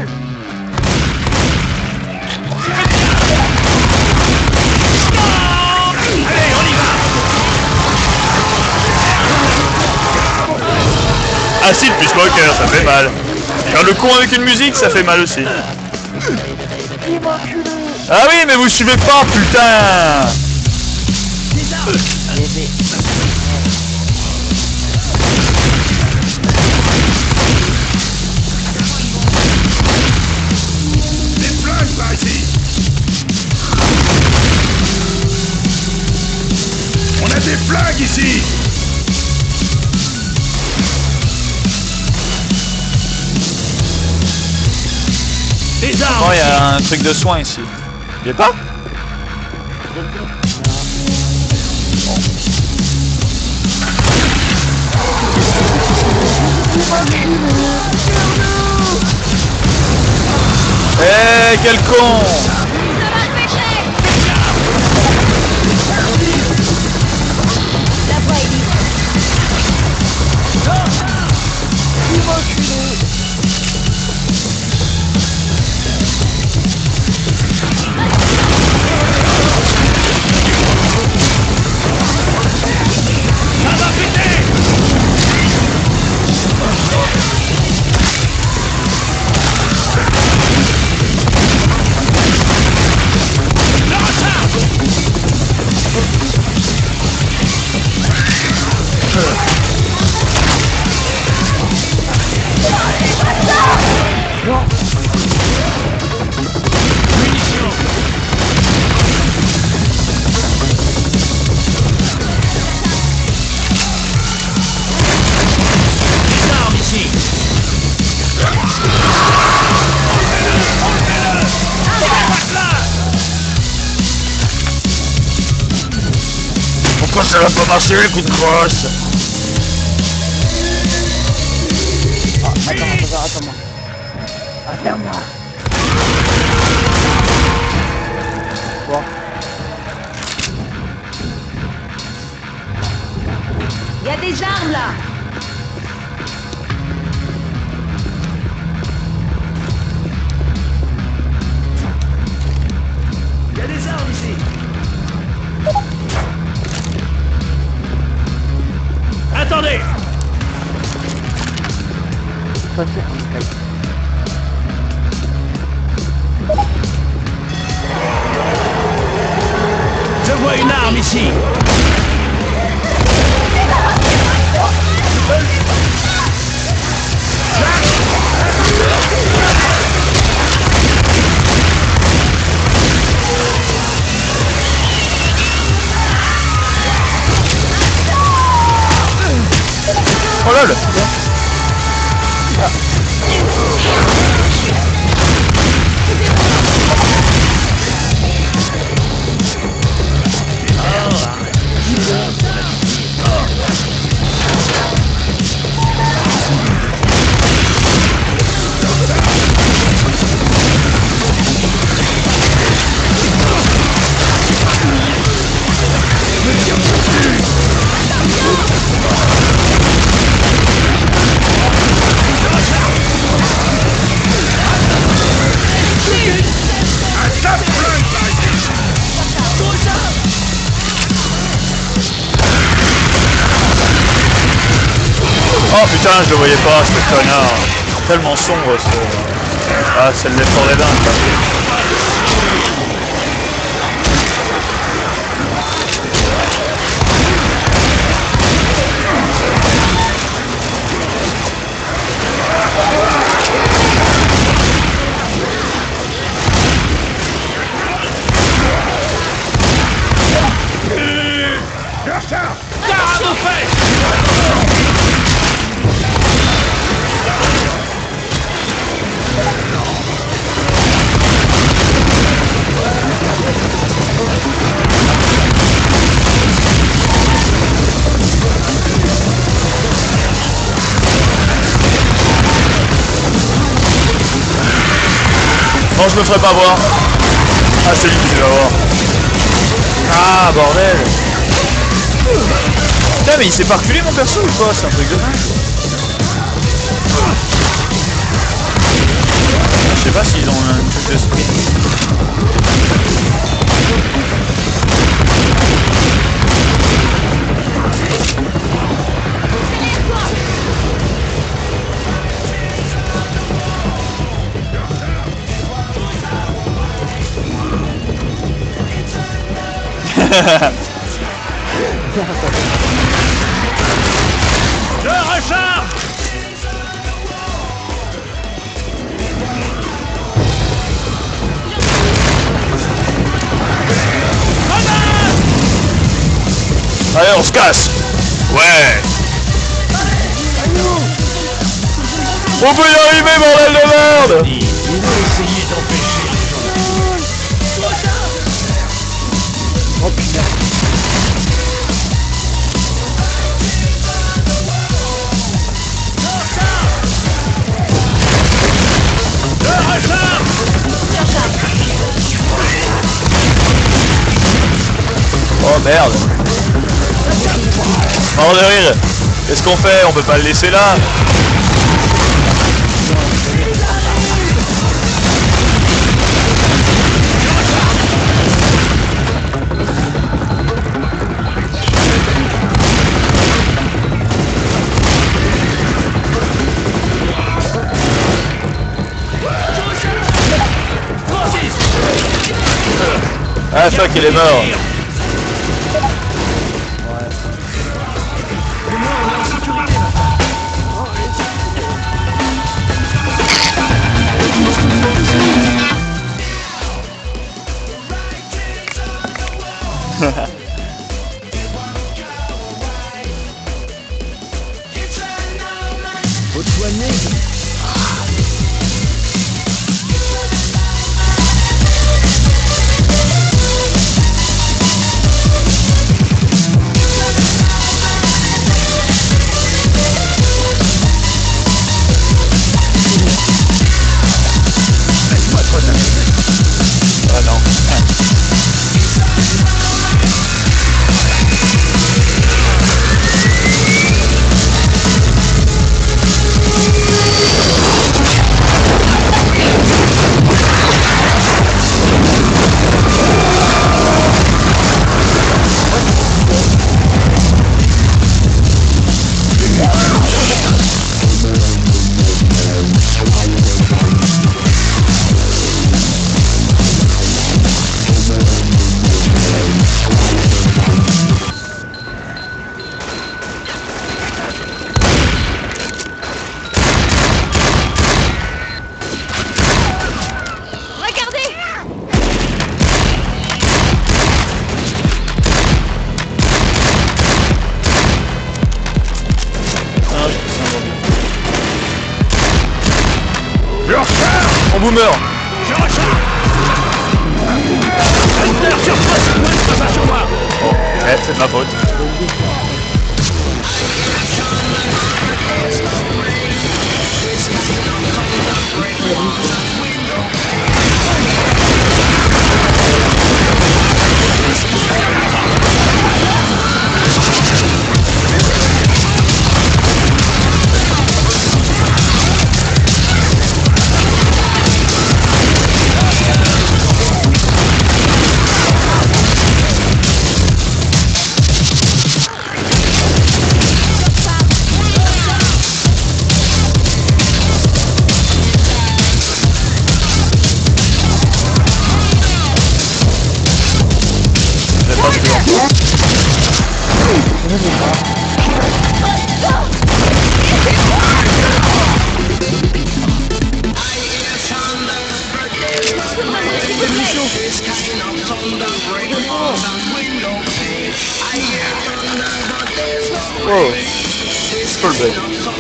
Acide plus smoker, ça fait mal. Faire le con avec une musique, ça fait mal aussi. Ah oui, mais vous suivez pas, putain. Bébé. Des flingues par ici. On a des flingues ici. Des armes. Oh, il y a un truc de soin ici. Il y a pas? Eh, quel con! Ça va le pêcher. La voie est libre. pourquoi ça va pas marcher les coups de crosse? Ah, attends-moi, attends-moi, attends-moi. Attends-moi. Bon. Il y a des armes là. Il y a des armes ici. Attendez. Ça c'est un Skype. Je vois une arme ici. Oh lol. Oh putain, je le voyais pas, ce connard. Tellement sombre ce... Ah, c'est le Left four Dead un, quoi. Garde aux fesses. Non, je me ferai pas voir. Ah, c'est lui qui va voir. Ah, bordel. Putain, mais il s'est pas reculé mon perso ou quoi? C'est un truc de dingue. Je sais pas s'ils ont une touche d'esprit. Je recharge. Allez, on se casse. Ouais. On peut y arriver, bordel de merde. Il va essayer d'empêcher les gens. Oh putain. Oh merde. Mort de rire. Qu'est-ce qu'on fait? On peut pas le laisser là. Ah fuck, il est mort. Faut te soigner. boomer. Je recharge. Hunter sur poste, ne pas sur moi. Oh, ouais, c'est de ma faute. Wow, full bed.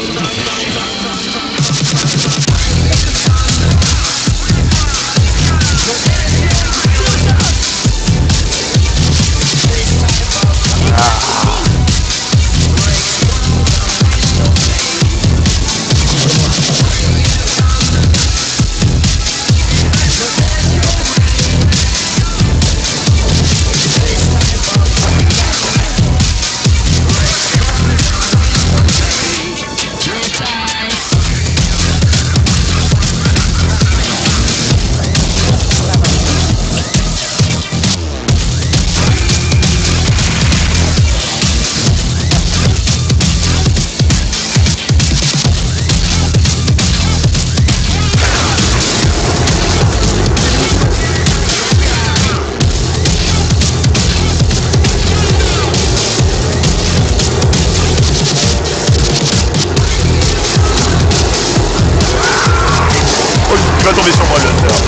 Il va tomber sur moi, le Hunter.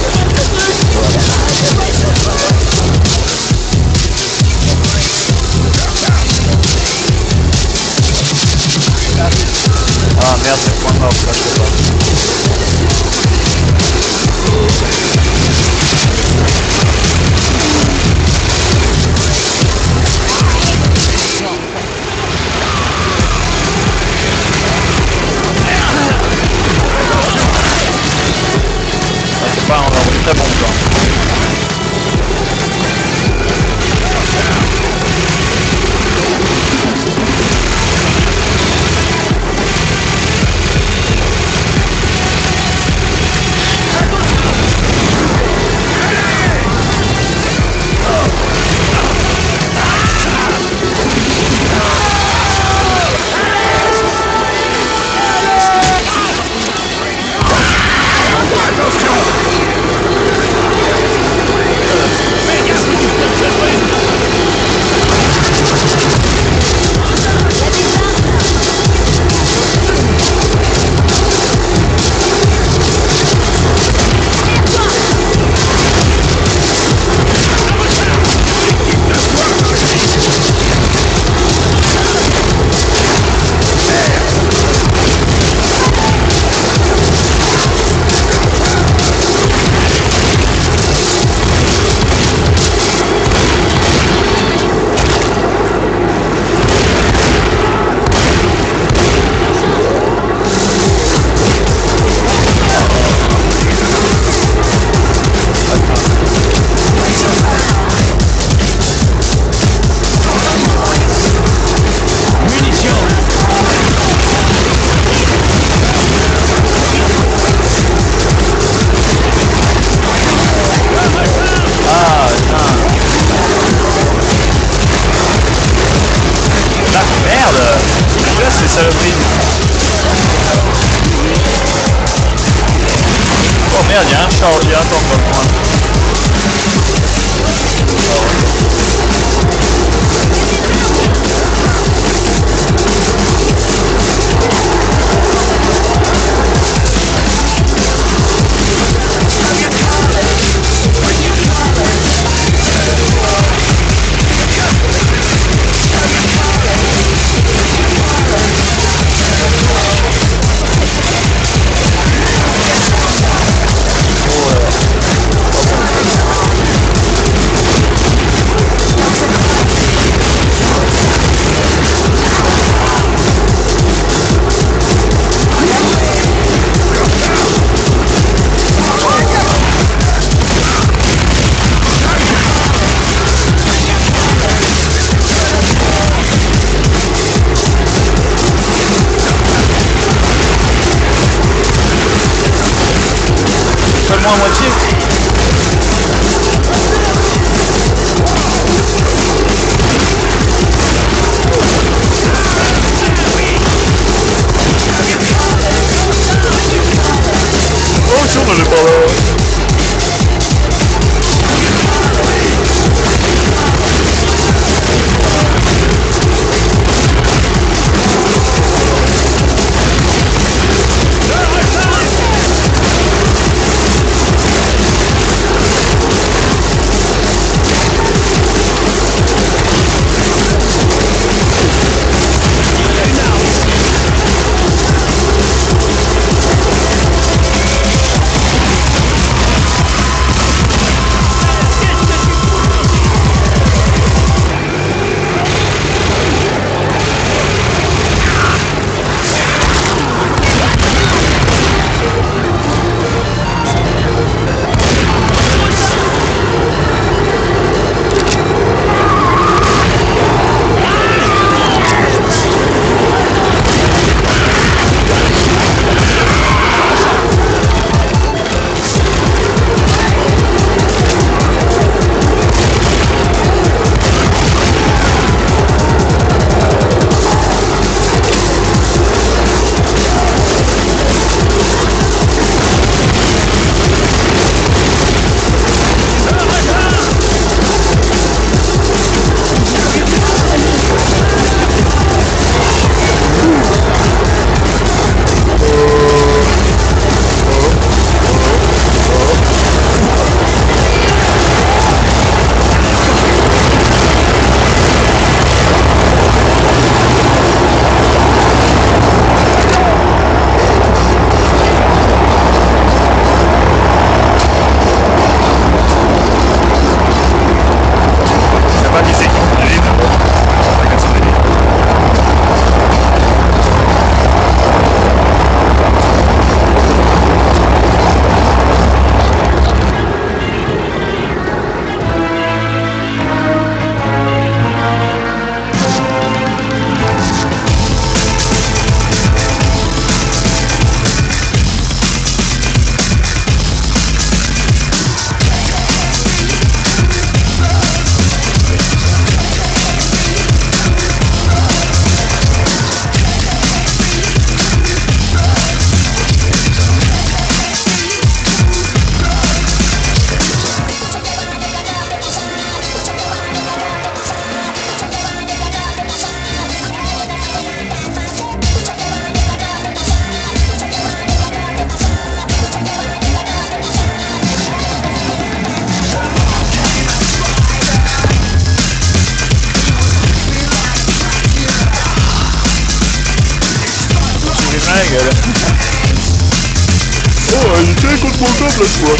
Ah merde, c'est le point mort, ça je sais pas. C'est pas un très bon plan. Oh merde, il y a un char, il y a un tank dans le coin. truc pour le top là, je vois.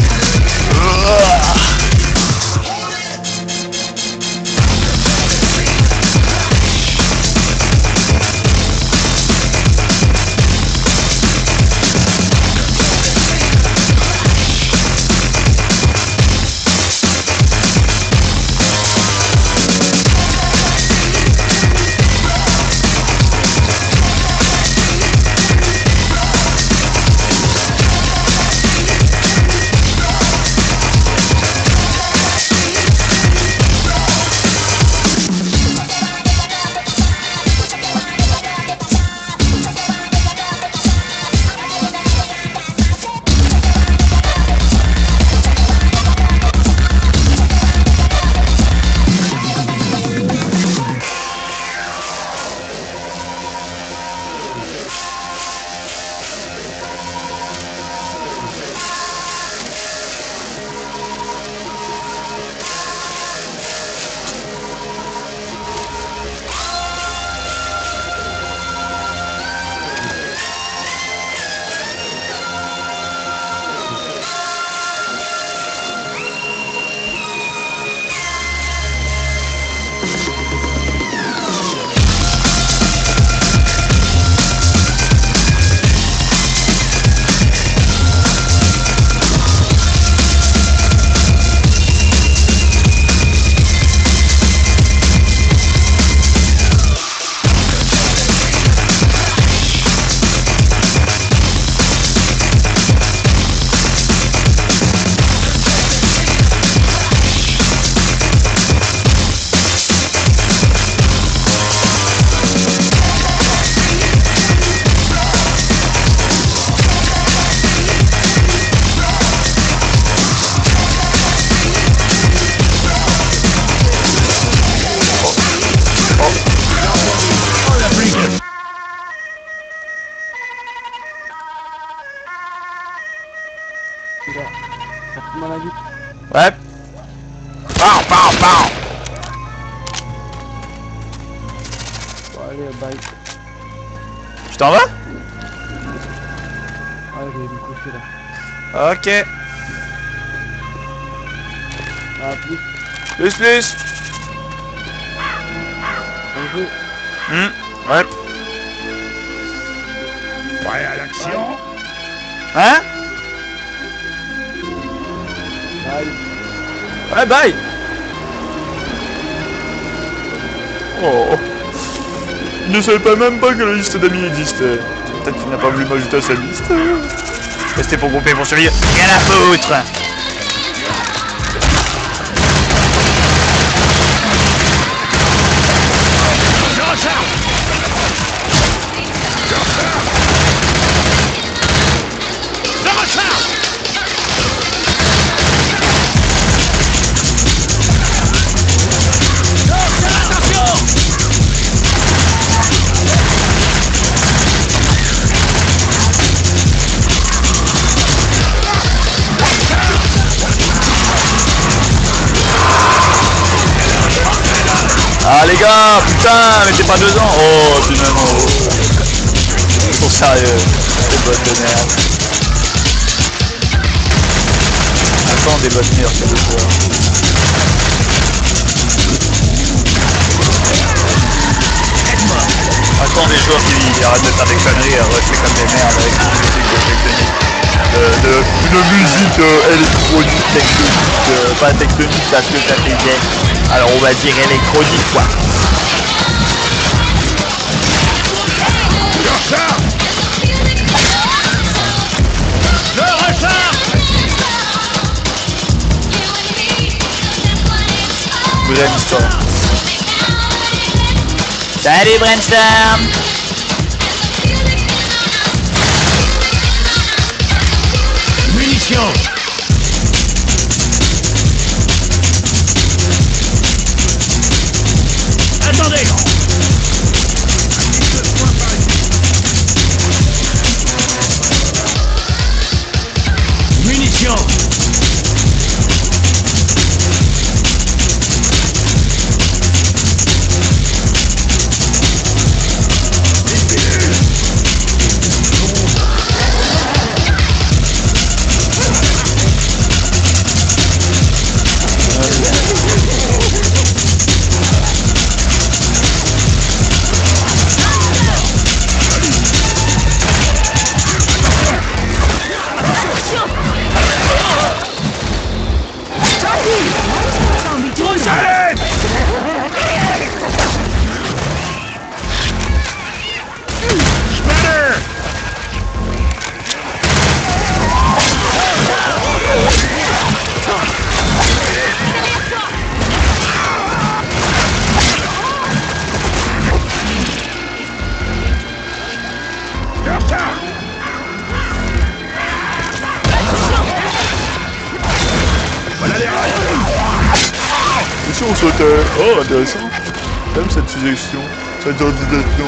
Ouais. Pam, pam, pam. Bon, allez, bye. Tu t'en vas? Ouais, je vais me coucher là. Ok. À plus. Plus, plus. Bonjour. Hum, ouais. Prêt à l'action? Hein? Bye. Ouais, bye. Oh. Il ne savait pas même pas que la liste d'amis existait. Peut-être qu'il n'a pas voulu m'ajouter à sa liste. Restez pour grouper pour survivre. Rien à foutre. Ah les gars, putain, mettez pas deux ans. Oh, finalement. Oh. Ils sont sérieux. Des bottes de merde. Attends, des bottes mères, c'est de quoi. Attends, des joueurs qui arrêtent de faire des conneries, à rester comme des merdes avec une musique de tectonique. Euh, de, une musique euh, électronique, tectonique, euh, pas tectonique parce que ça fait bien. Alors on va dire électronique quoi. Le recharge! Le recharge! Vous avez une histoire. Salut Brainstorm! Munitions! Attendez! Munitions! suggestion sur Terre. Oh, intéressant. J'aime cette suggestion. Cette ordination.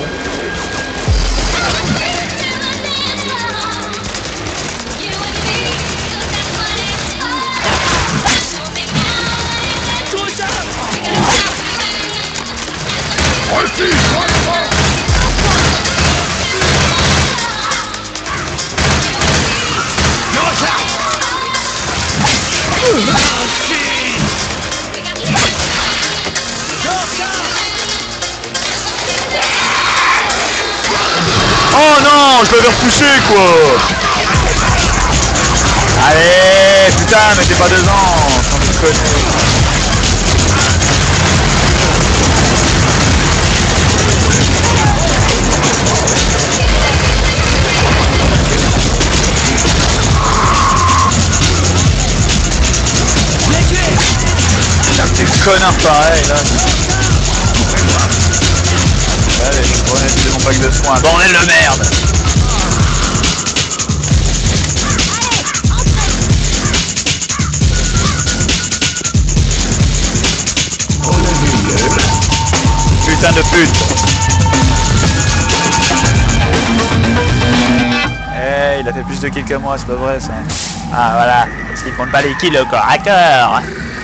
Oh non, je l'avais repoussé quoi. Allez, putain, mettez pas deux ans, sans déconner. Putain, t'es connard pareil là. Allez, je prenais c'est mon pack de soins. Bordel de merde. Putain de pute. Eh, hey, il a fait plus de kills que moi, c'est pas vrai ça. Ah voilà, parce qu'il compte pas les kills au corps à corps.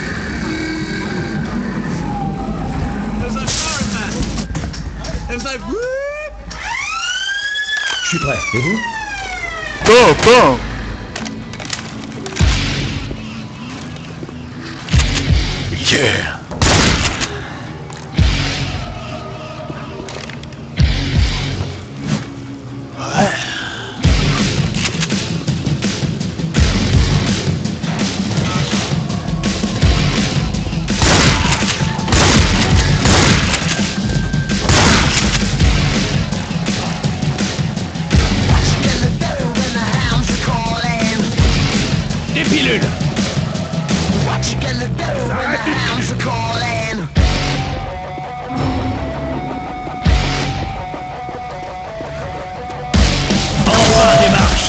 Je suis prêt. Et vous? Bon, bon. Yeah. Des pilules. Envoie la démarche.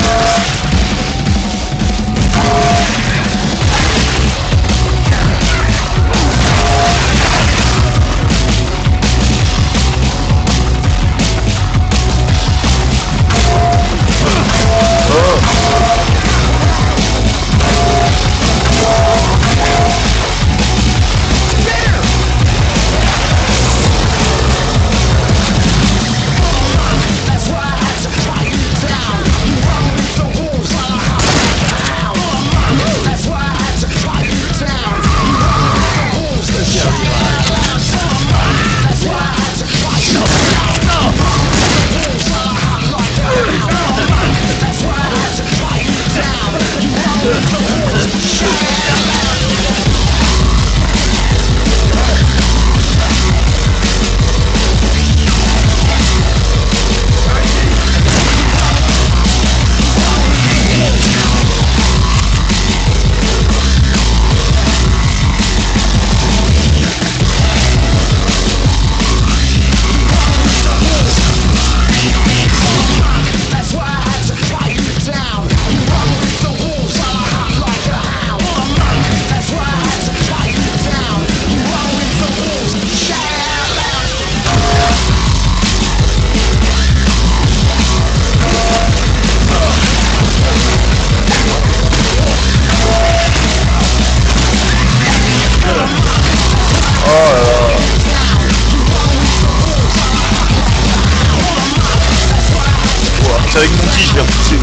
C'est avec mon qui je l'ai repoussé.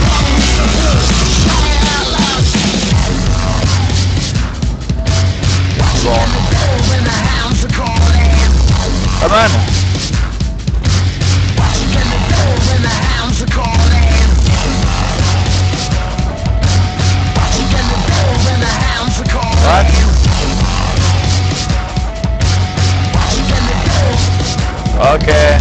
Bon. Ah man. What? Okay.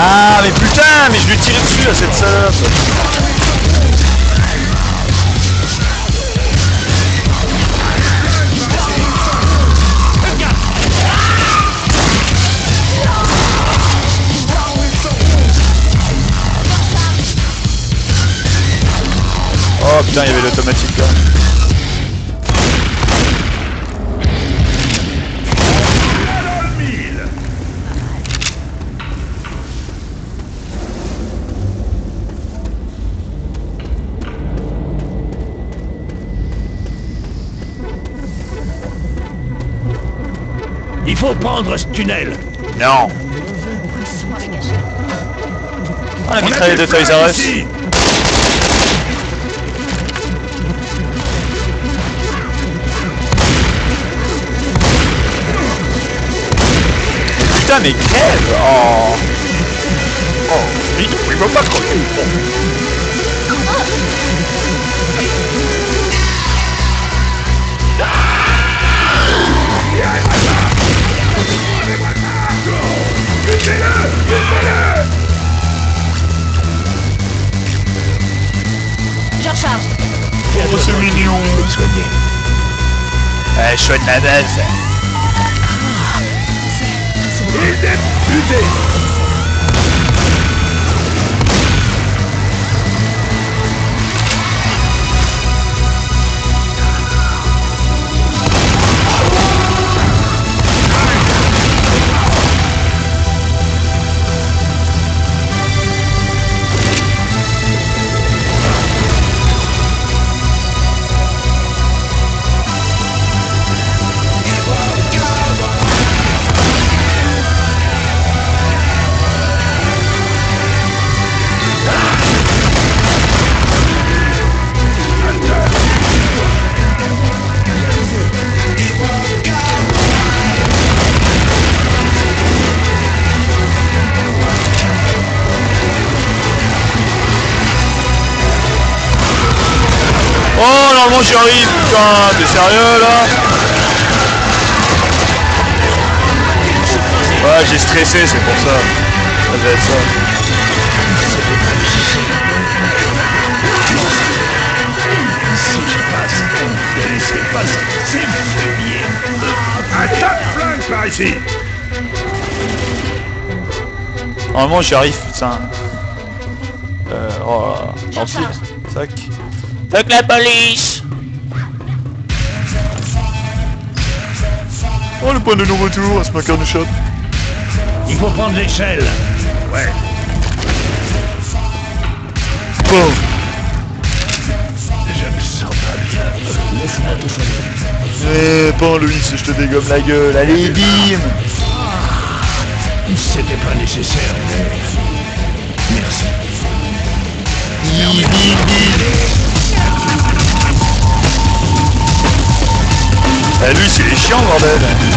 Ah mais putain, mais je lui ai tiré dessus à cette salope. Oh putain, il y avait l'automatique là. Il faut prendre ce tunnel. Non. Ah, la mitraillette de Toys R Us. Putain mais crève. Oh. Oh. Il ne va pas crever. Je recharge. Oh c'est mignon. Eh, chouette la meuf. Il est buté. Oh normalement j'y arrive, putain, t'es sérieux là? Ouais j'ai stressé, c'est pour ça. Ça devait être ça. Attaque flingue par ici. Normalement j'y arrive, putain. Euh, oh là là. Tant pis. Tac. Tac la police. Oh le point de non-retour à ce macarnouchot. Il faut prendre l'échelle. Ouais. Bon. Je me sens pas bien. Eh, pan Louis, je te dégomme la gueule. Allez, bim. C'était pas nécessaire, mais... Merci. Bim, bim, bim. Ah, lui, c'est les chiants, bordel.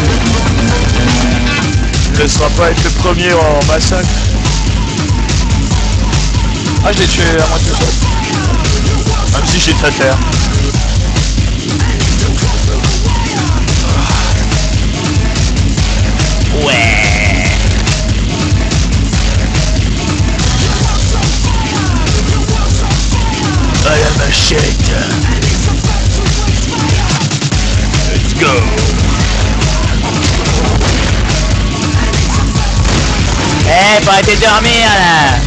Il ne laissera pas être le premier en massacre. Ah, je l'ai tué à moitié seul. Même si j'ai très terre. Ouais. Ah, la machette. Let's go. Eh, hey, faut arrêter de dormir là.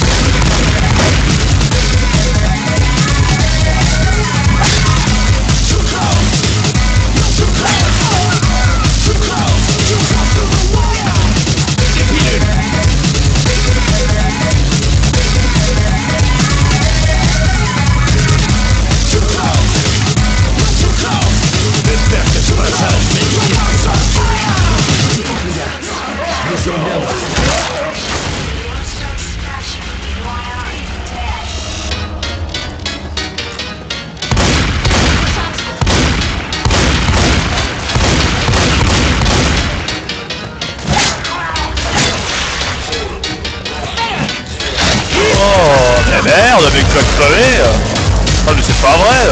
Oh, mais merde, avec quoi crever. Ah, mais c'est pas vrai.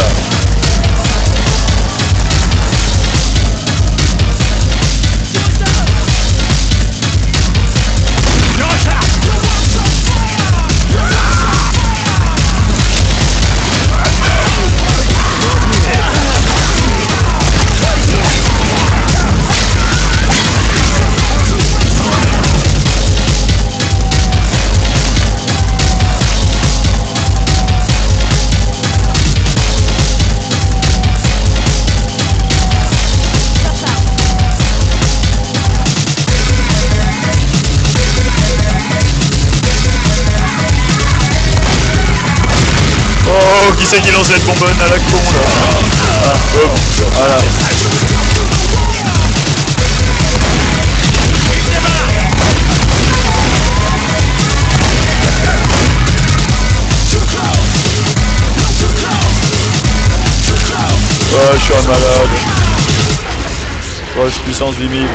qui c'est qui lance cette bonbonne à la con là? Ah, hop, voilà. Oh, je suis un malade. Oh, je suis puissance limite.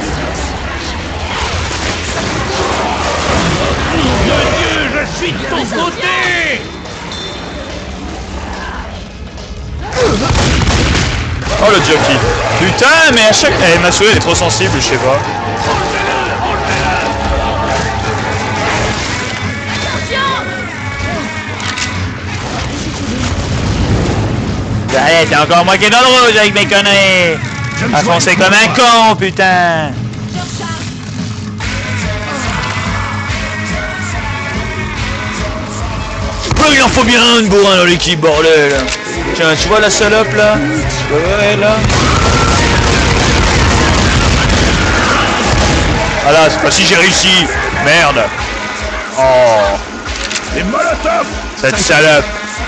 Je suis de ton côté. Oh le jockey. Putain, mais à chaque... Eh, ma souris elle est trop sensible, je sais pas. Allez, t'es encore moi qui est dans le rouge avec mes conneries. À foncer comme un con, putain. Il en faut bien une bourrin dans l'équipe, bordel. Tiens, tu vois la salope là? Ouais, là. Voilà, c'est pas si j'ai réussi. Merde. Oh. Les Molotov. Cette salope.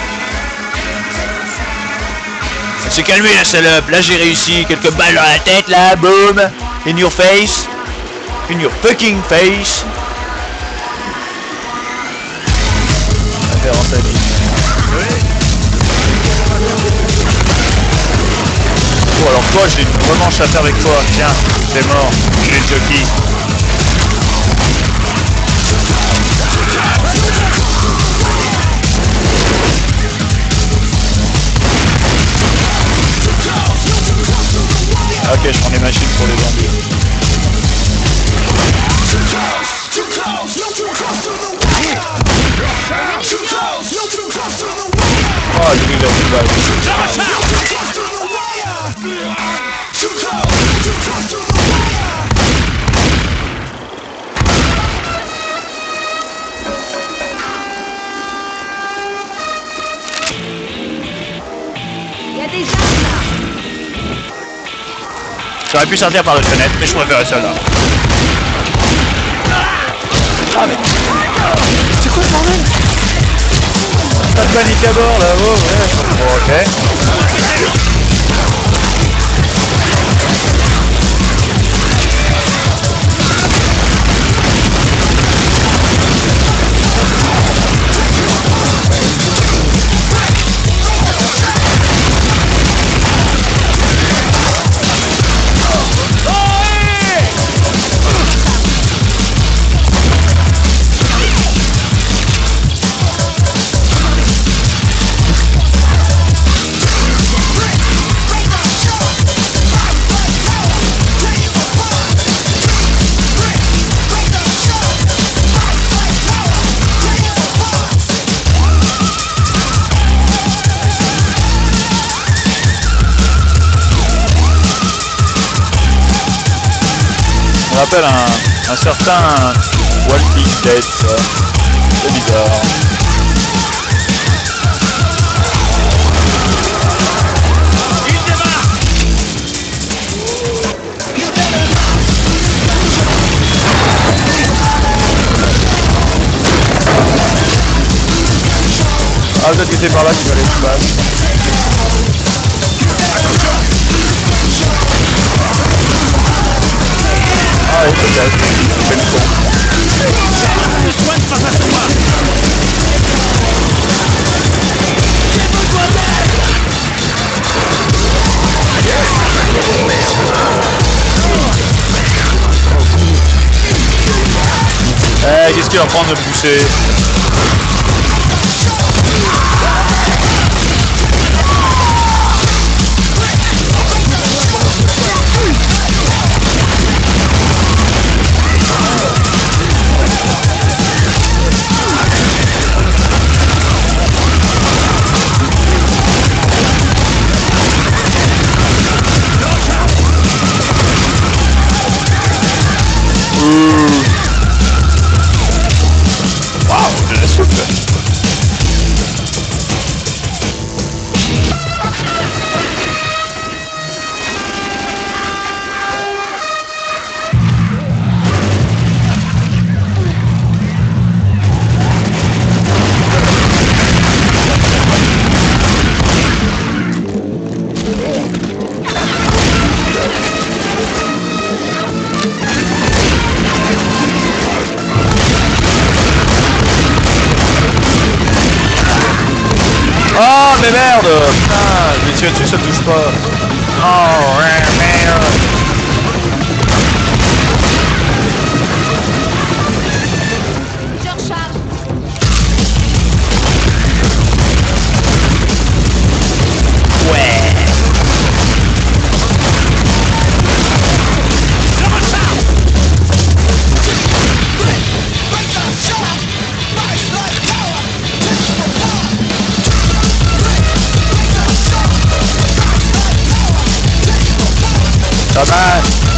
Elle s'est calmée la salope. Là j'ai réussi. Quelques balles dans la tête là. Boom. In your face. In your fucking face. Référence à vie. Oh alors toi j'ai une revanche à faire avec toi. Tiens, c'est mort. Je l'ai jockey. Ok, je prends les machines pour les zombies. Oh, j'ai vu leur balle. Il y a des armes là. J'aurais pu sortir par l'autre fenêtre, mais je préférais celle-là. Ah mais... C'est quoi ce bordel? Pas de panique à bord là, oh ouais. Bon, ok. On rappelle un, un certain Walking Dead, ça. C'est bizarre. Ah, peut-être que c'est par là qu'il fallait que je passe. Ah oui, peut-être. Je fais le con. Eh, qu'est-ce qu'il va prendre de pousser? Wow, Oh mais merde. Putain, je vais tirer dessus, ça touche pas. Oh ouais, merde. Je recharge. Ouais. Pas mal.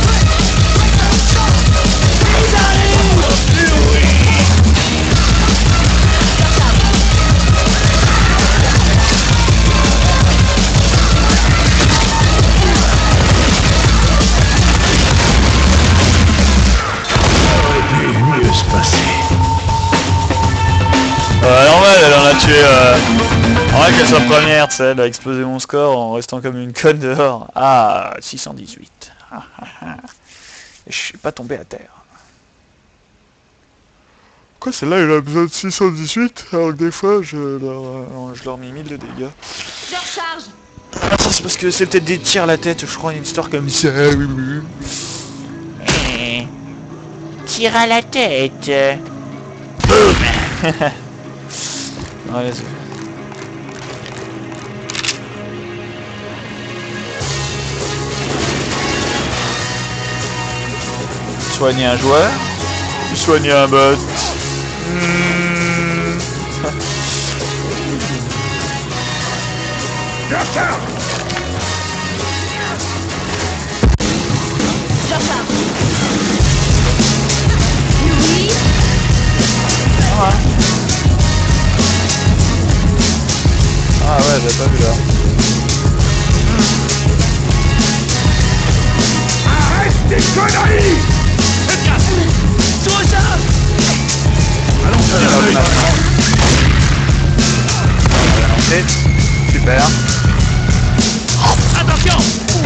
Mieux se passer. Euh, normal, elle en a tué. Euh... En vrai qu'elle soit première, tu sais, elle a explosé mon score en restant comme une conne dehors. Ah, six cent dix-huit. Ah, ah, ah. Et je suis pas tombé à terre. Quoi, celle-là, elle a besoin de six cent dix-huit, alors que des fois, je leur, euh, je leur mets mille de dégâts. Je recharge. Ah, c'est parce que c'est peut-être des tirs à la tête, je crois, une histoire comme ça. Eh, tire à la tête. Ouais, c'est... Soigner un joueur, soigner un bot. Mmh. Je recharge. Je recharge. Oui. Ah ouais, j'avais pas vu là. Arrête tes conneries. Allons, super. Attention.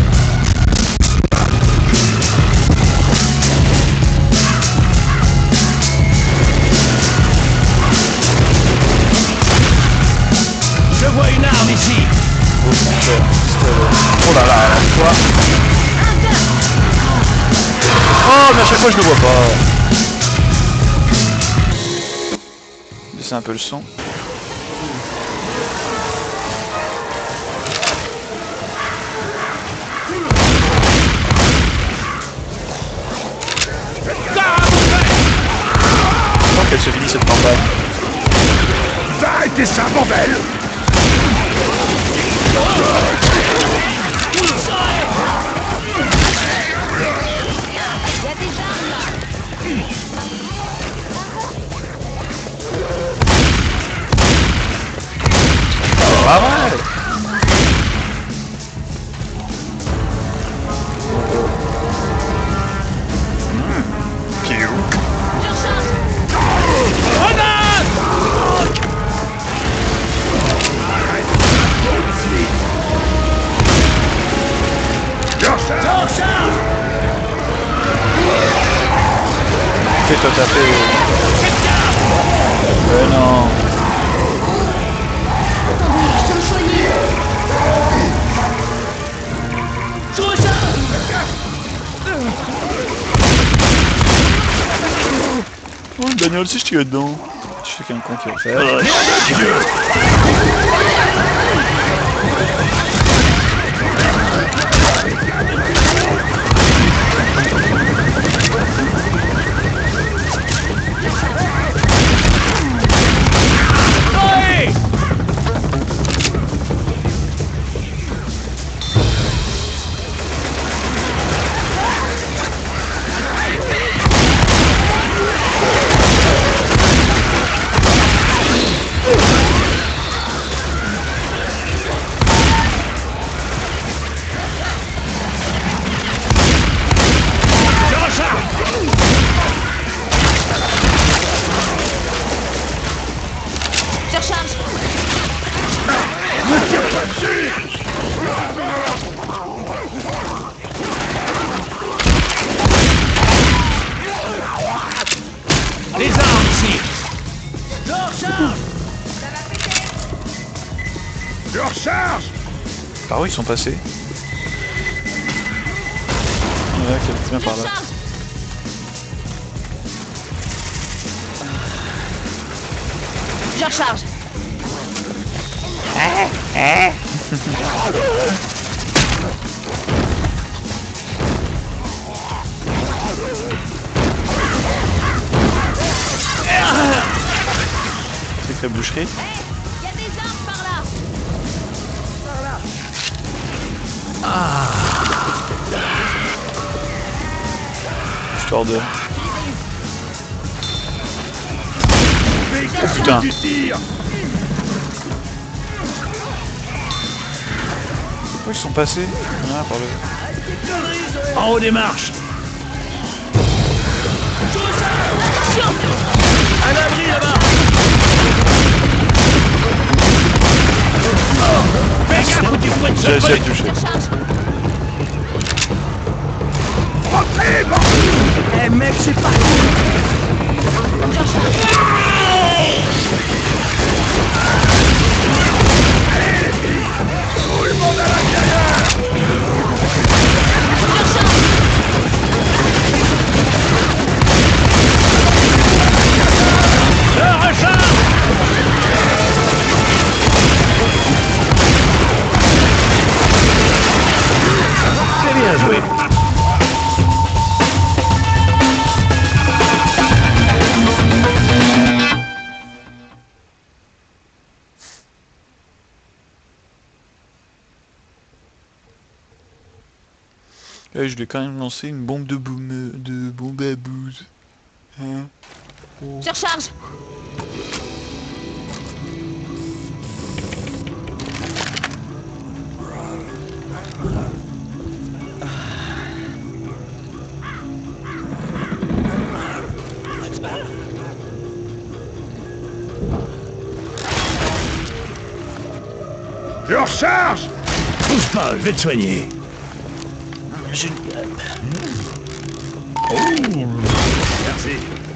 Je vois une arme ici. Oh, super. Oh là là, alors quoi? Oh, mais à chaque fois je le vois pas. Baisser un peu le son. Tant qu'elle se finit cette campagne. Va arrêter ça, bordel. Pas mal. Fais-toi taper. Mais non. Attendez, je dois me soigner. Oh, le bagnole, si je tire dedans. Je sais qu'un con qui va le faire. Je recharge. Par où ils sont passés? Ouais, quelqu'un par là. Je recharge. C'est la boucherie. Il y a des armes par là. Histoire de... Mais putain. tu tires. Où ils sont passés? Ah, par le... En haut des marches. Un abri là-bas. Fais gaffe ou tu pourrais te J'ai essayé surprendre. de toucher. Je recharge. Rentrez, bordel. Eh mec, c'est pas Je recharge. Tout le monde à l'intérieur. Je recharge. C'est bien joué. Ouais, je lui ai quand même lancé une bombe de boum... de bombe à bouse. Hein? Oh. Je recharge. Je recharge. Pousse pas, je vais te soigner. Génial. Merci.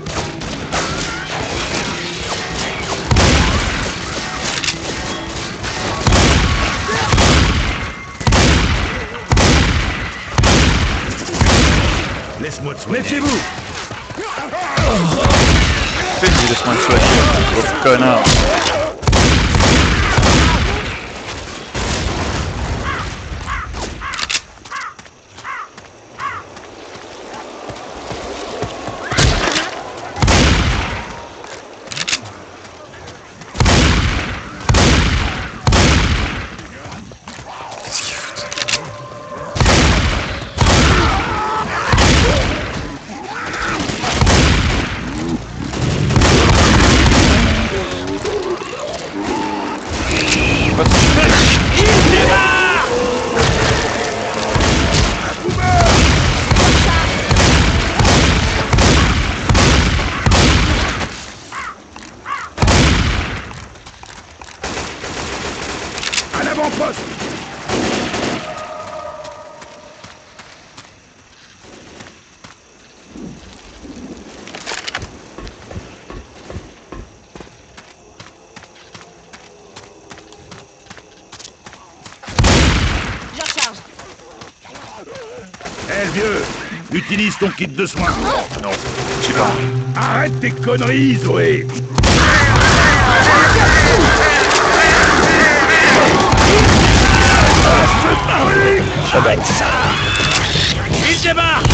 Laisse-moi te soigner. Méfiez-vous. Fais le laisse-moi te soigner. Oh, connard. À l'avant-poste. Je recharge. Eh vieux, utilise ton kit de soins. Non, je sais pas. Arrête tes conneries, Zoé. Ça va être ça. Il débarque.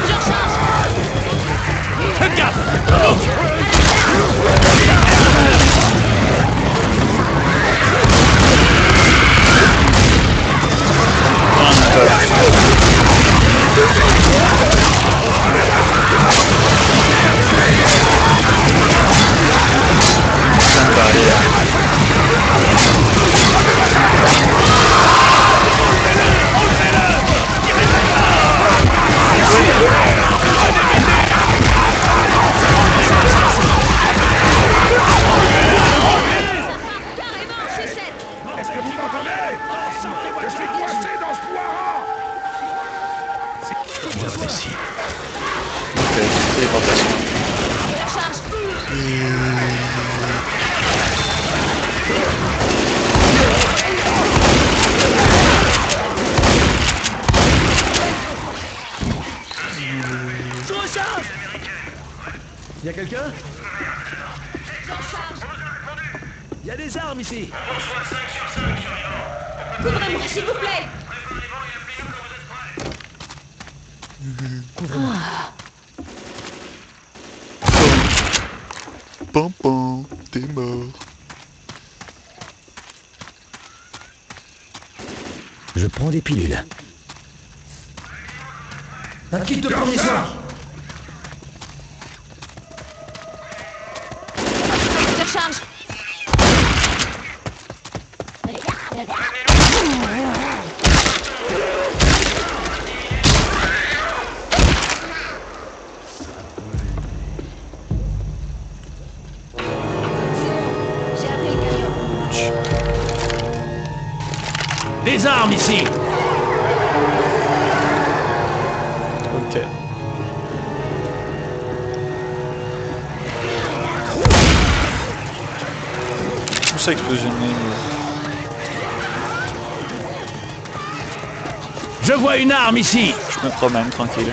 Je recharge. ici. Ok, téléportation. Y'a quelqu'un? Y'a des armes ici! Couvrez-moi, s'il vous plaît! Pam pam, t'es mort. Je prends des pilules. Un kit de premier soin! Je recharge! J'ai appris le camion. Des armes ici! Ok. Tout ça explosionné. Je vois une arme ici! Je me promène tranquille.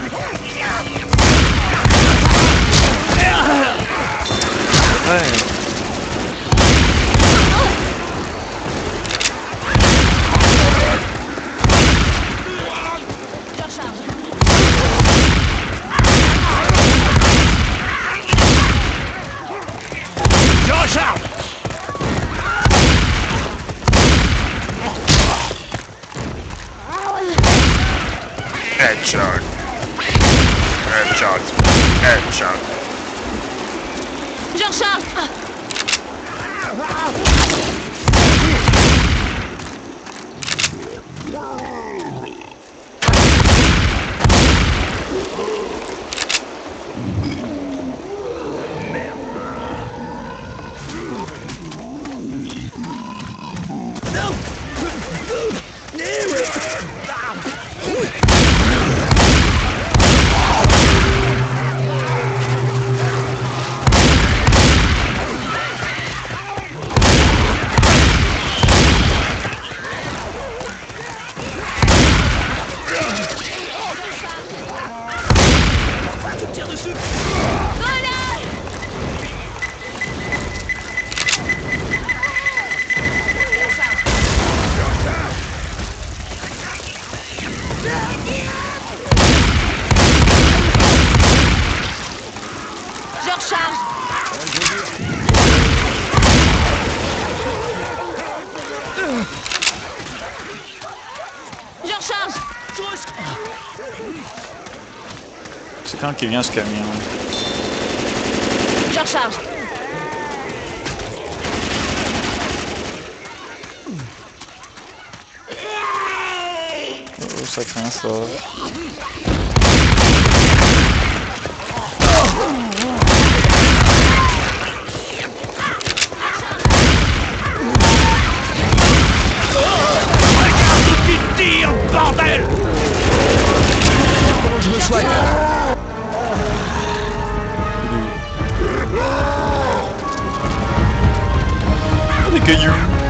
Ouais. Je recharge! Je recharge! Headshot. Headshot. Headshot. Je recharge! Je recharge! Je recharge! C'est quand qui vient ce camion? Je recharge! Oh, ça craint ça. Tire, bordel! Je me soigne. Des cailloux.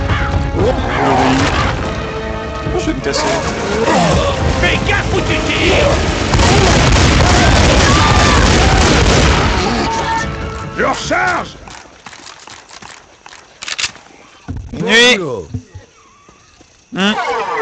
Je vais me casser. Fais gaffe où tu tires! Je recharge! Nuit. Hmm.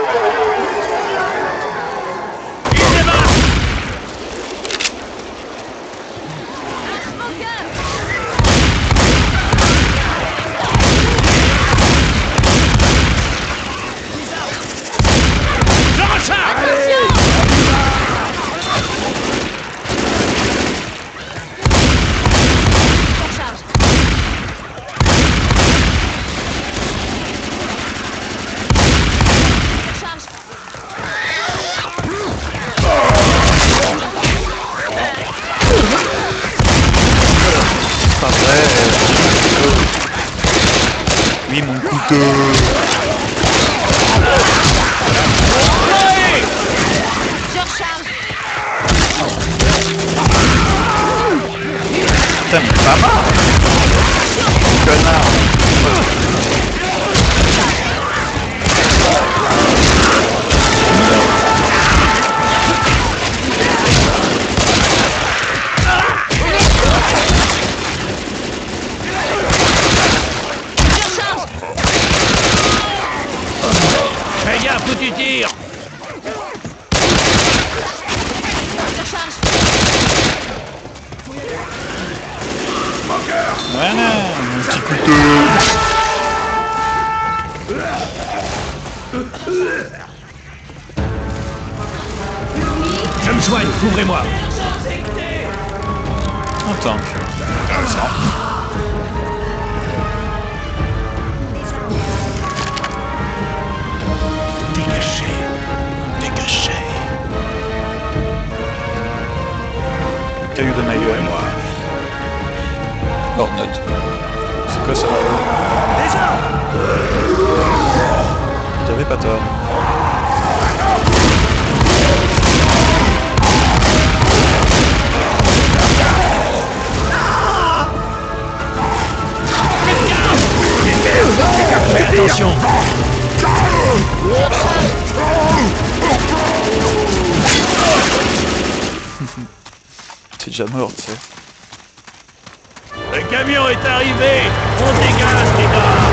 Pas vrai. Oui, mon couteau. Je recharge! Putain, mais pas marre. Connard. Fais gaffe où tu tires. Voilà, mon petit couteau. Je me soigne, couvrez-moi. Attends. Dégagez. Dégagez. Caillou de ma gueule. Oh, note. C'est quoi ça? T'avais pas tort. Attention. T'es déjà mort, tu sais. Le camion est arrivé. On dégage, les gars.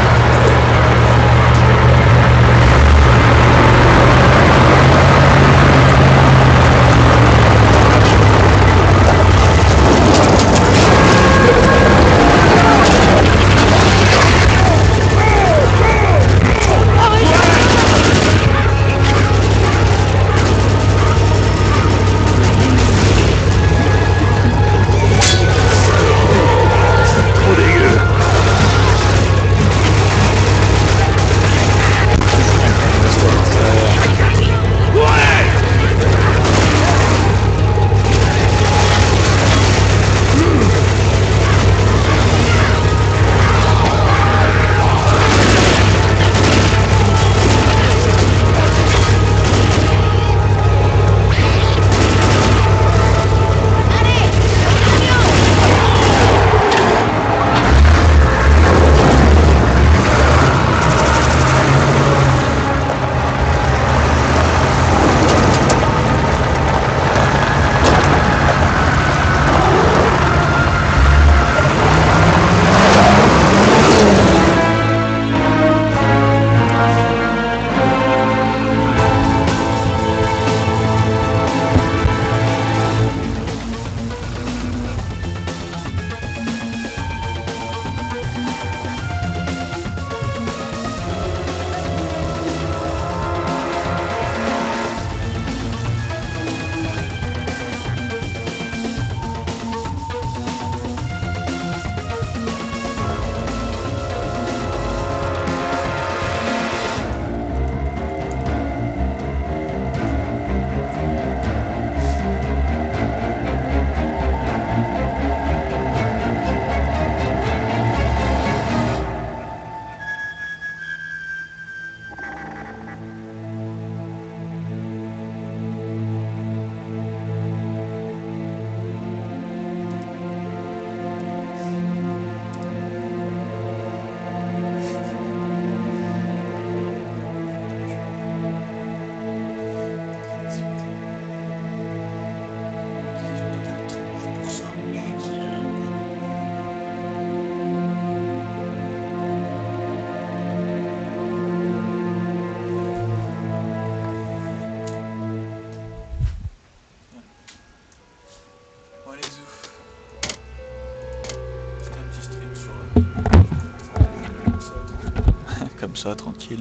Comme ça, tranquille.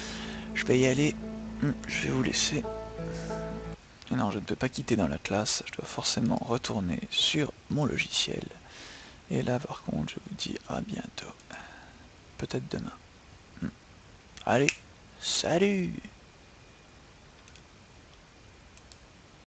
Je vais y aller. Je vais vous laisser. Non, je ne peux pas quitter dans la classe. Je dois forcément retourner sur mon logiciel. Et là, par contre, je vous dis à bientôt. Peut-être demain. Allez, salut!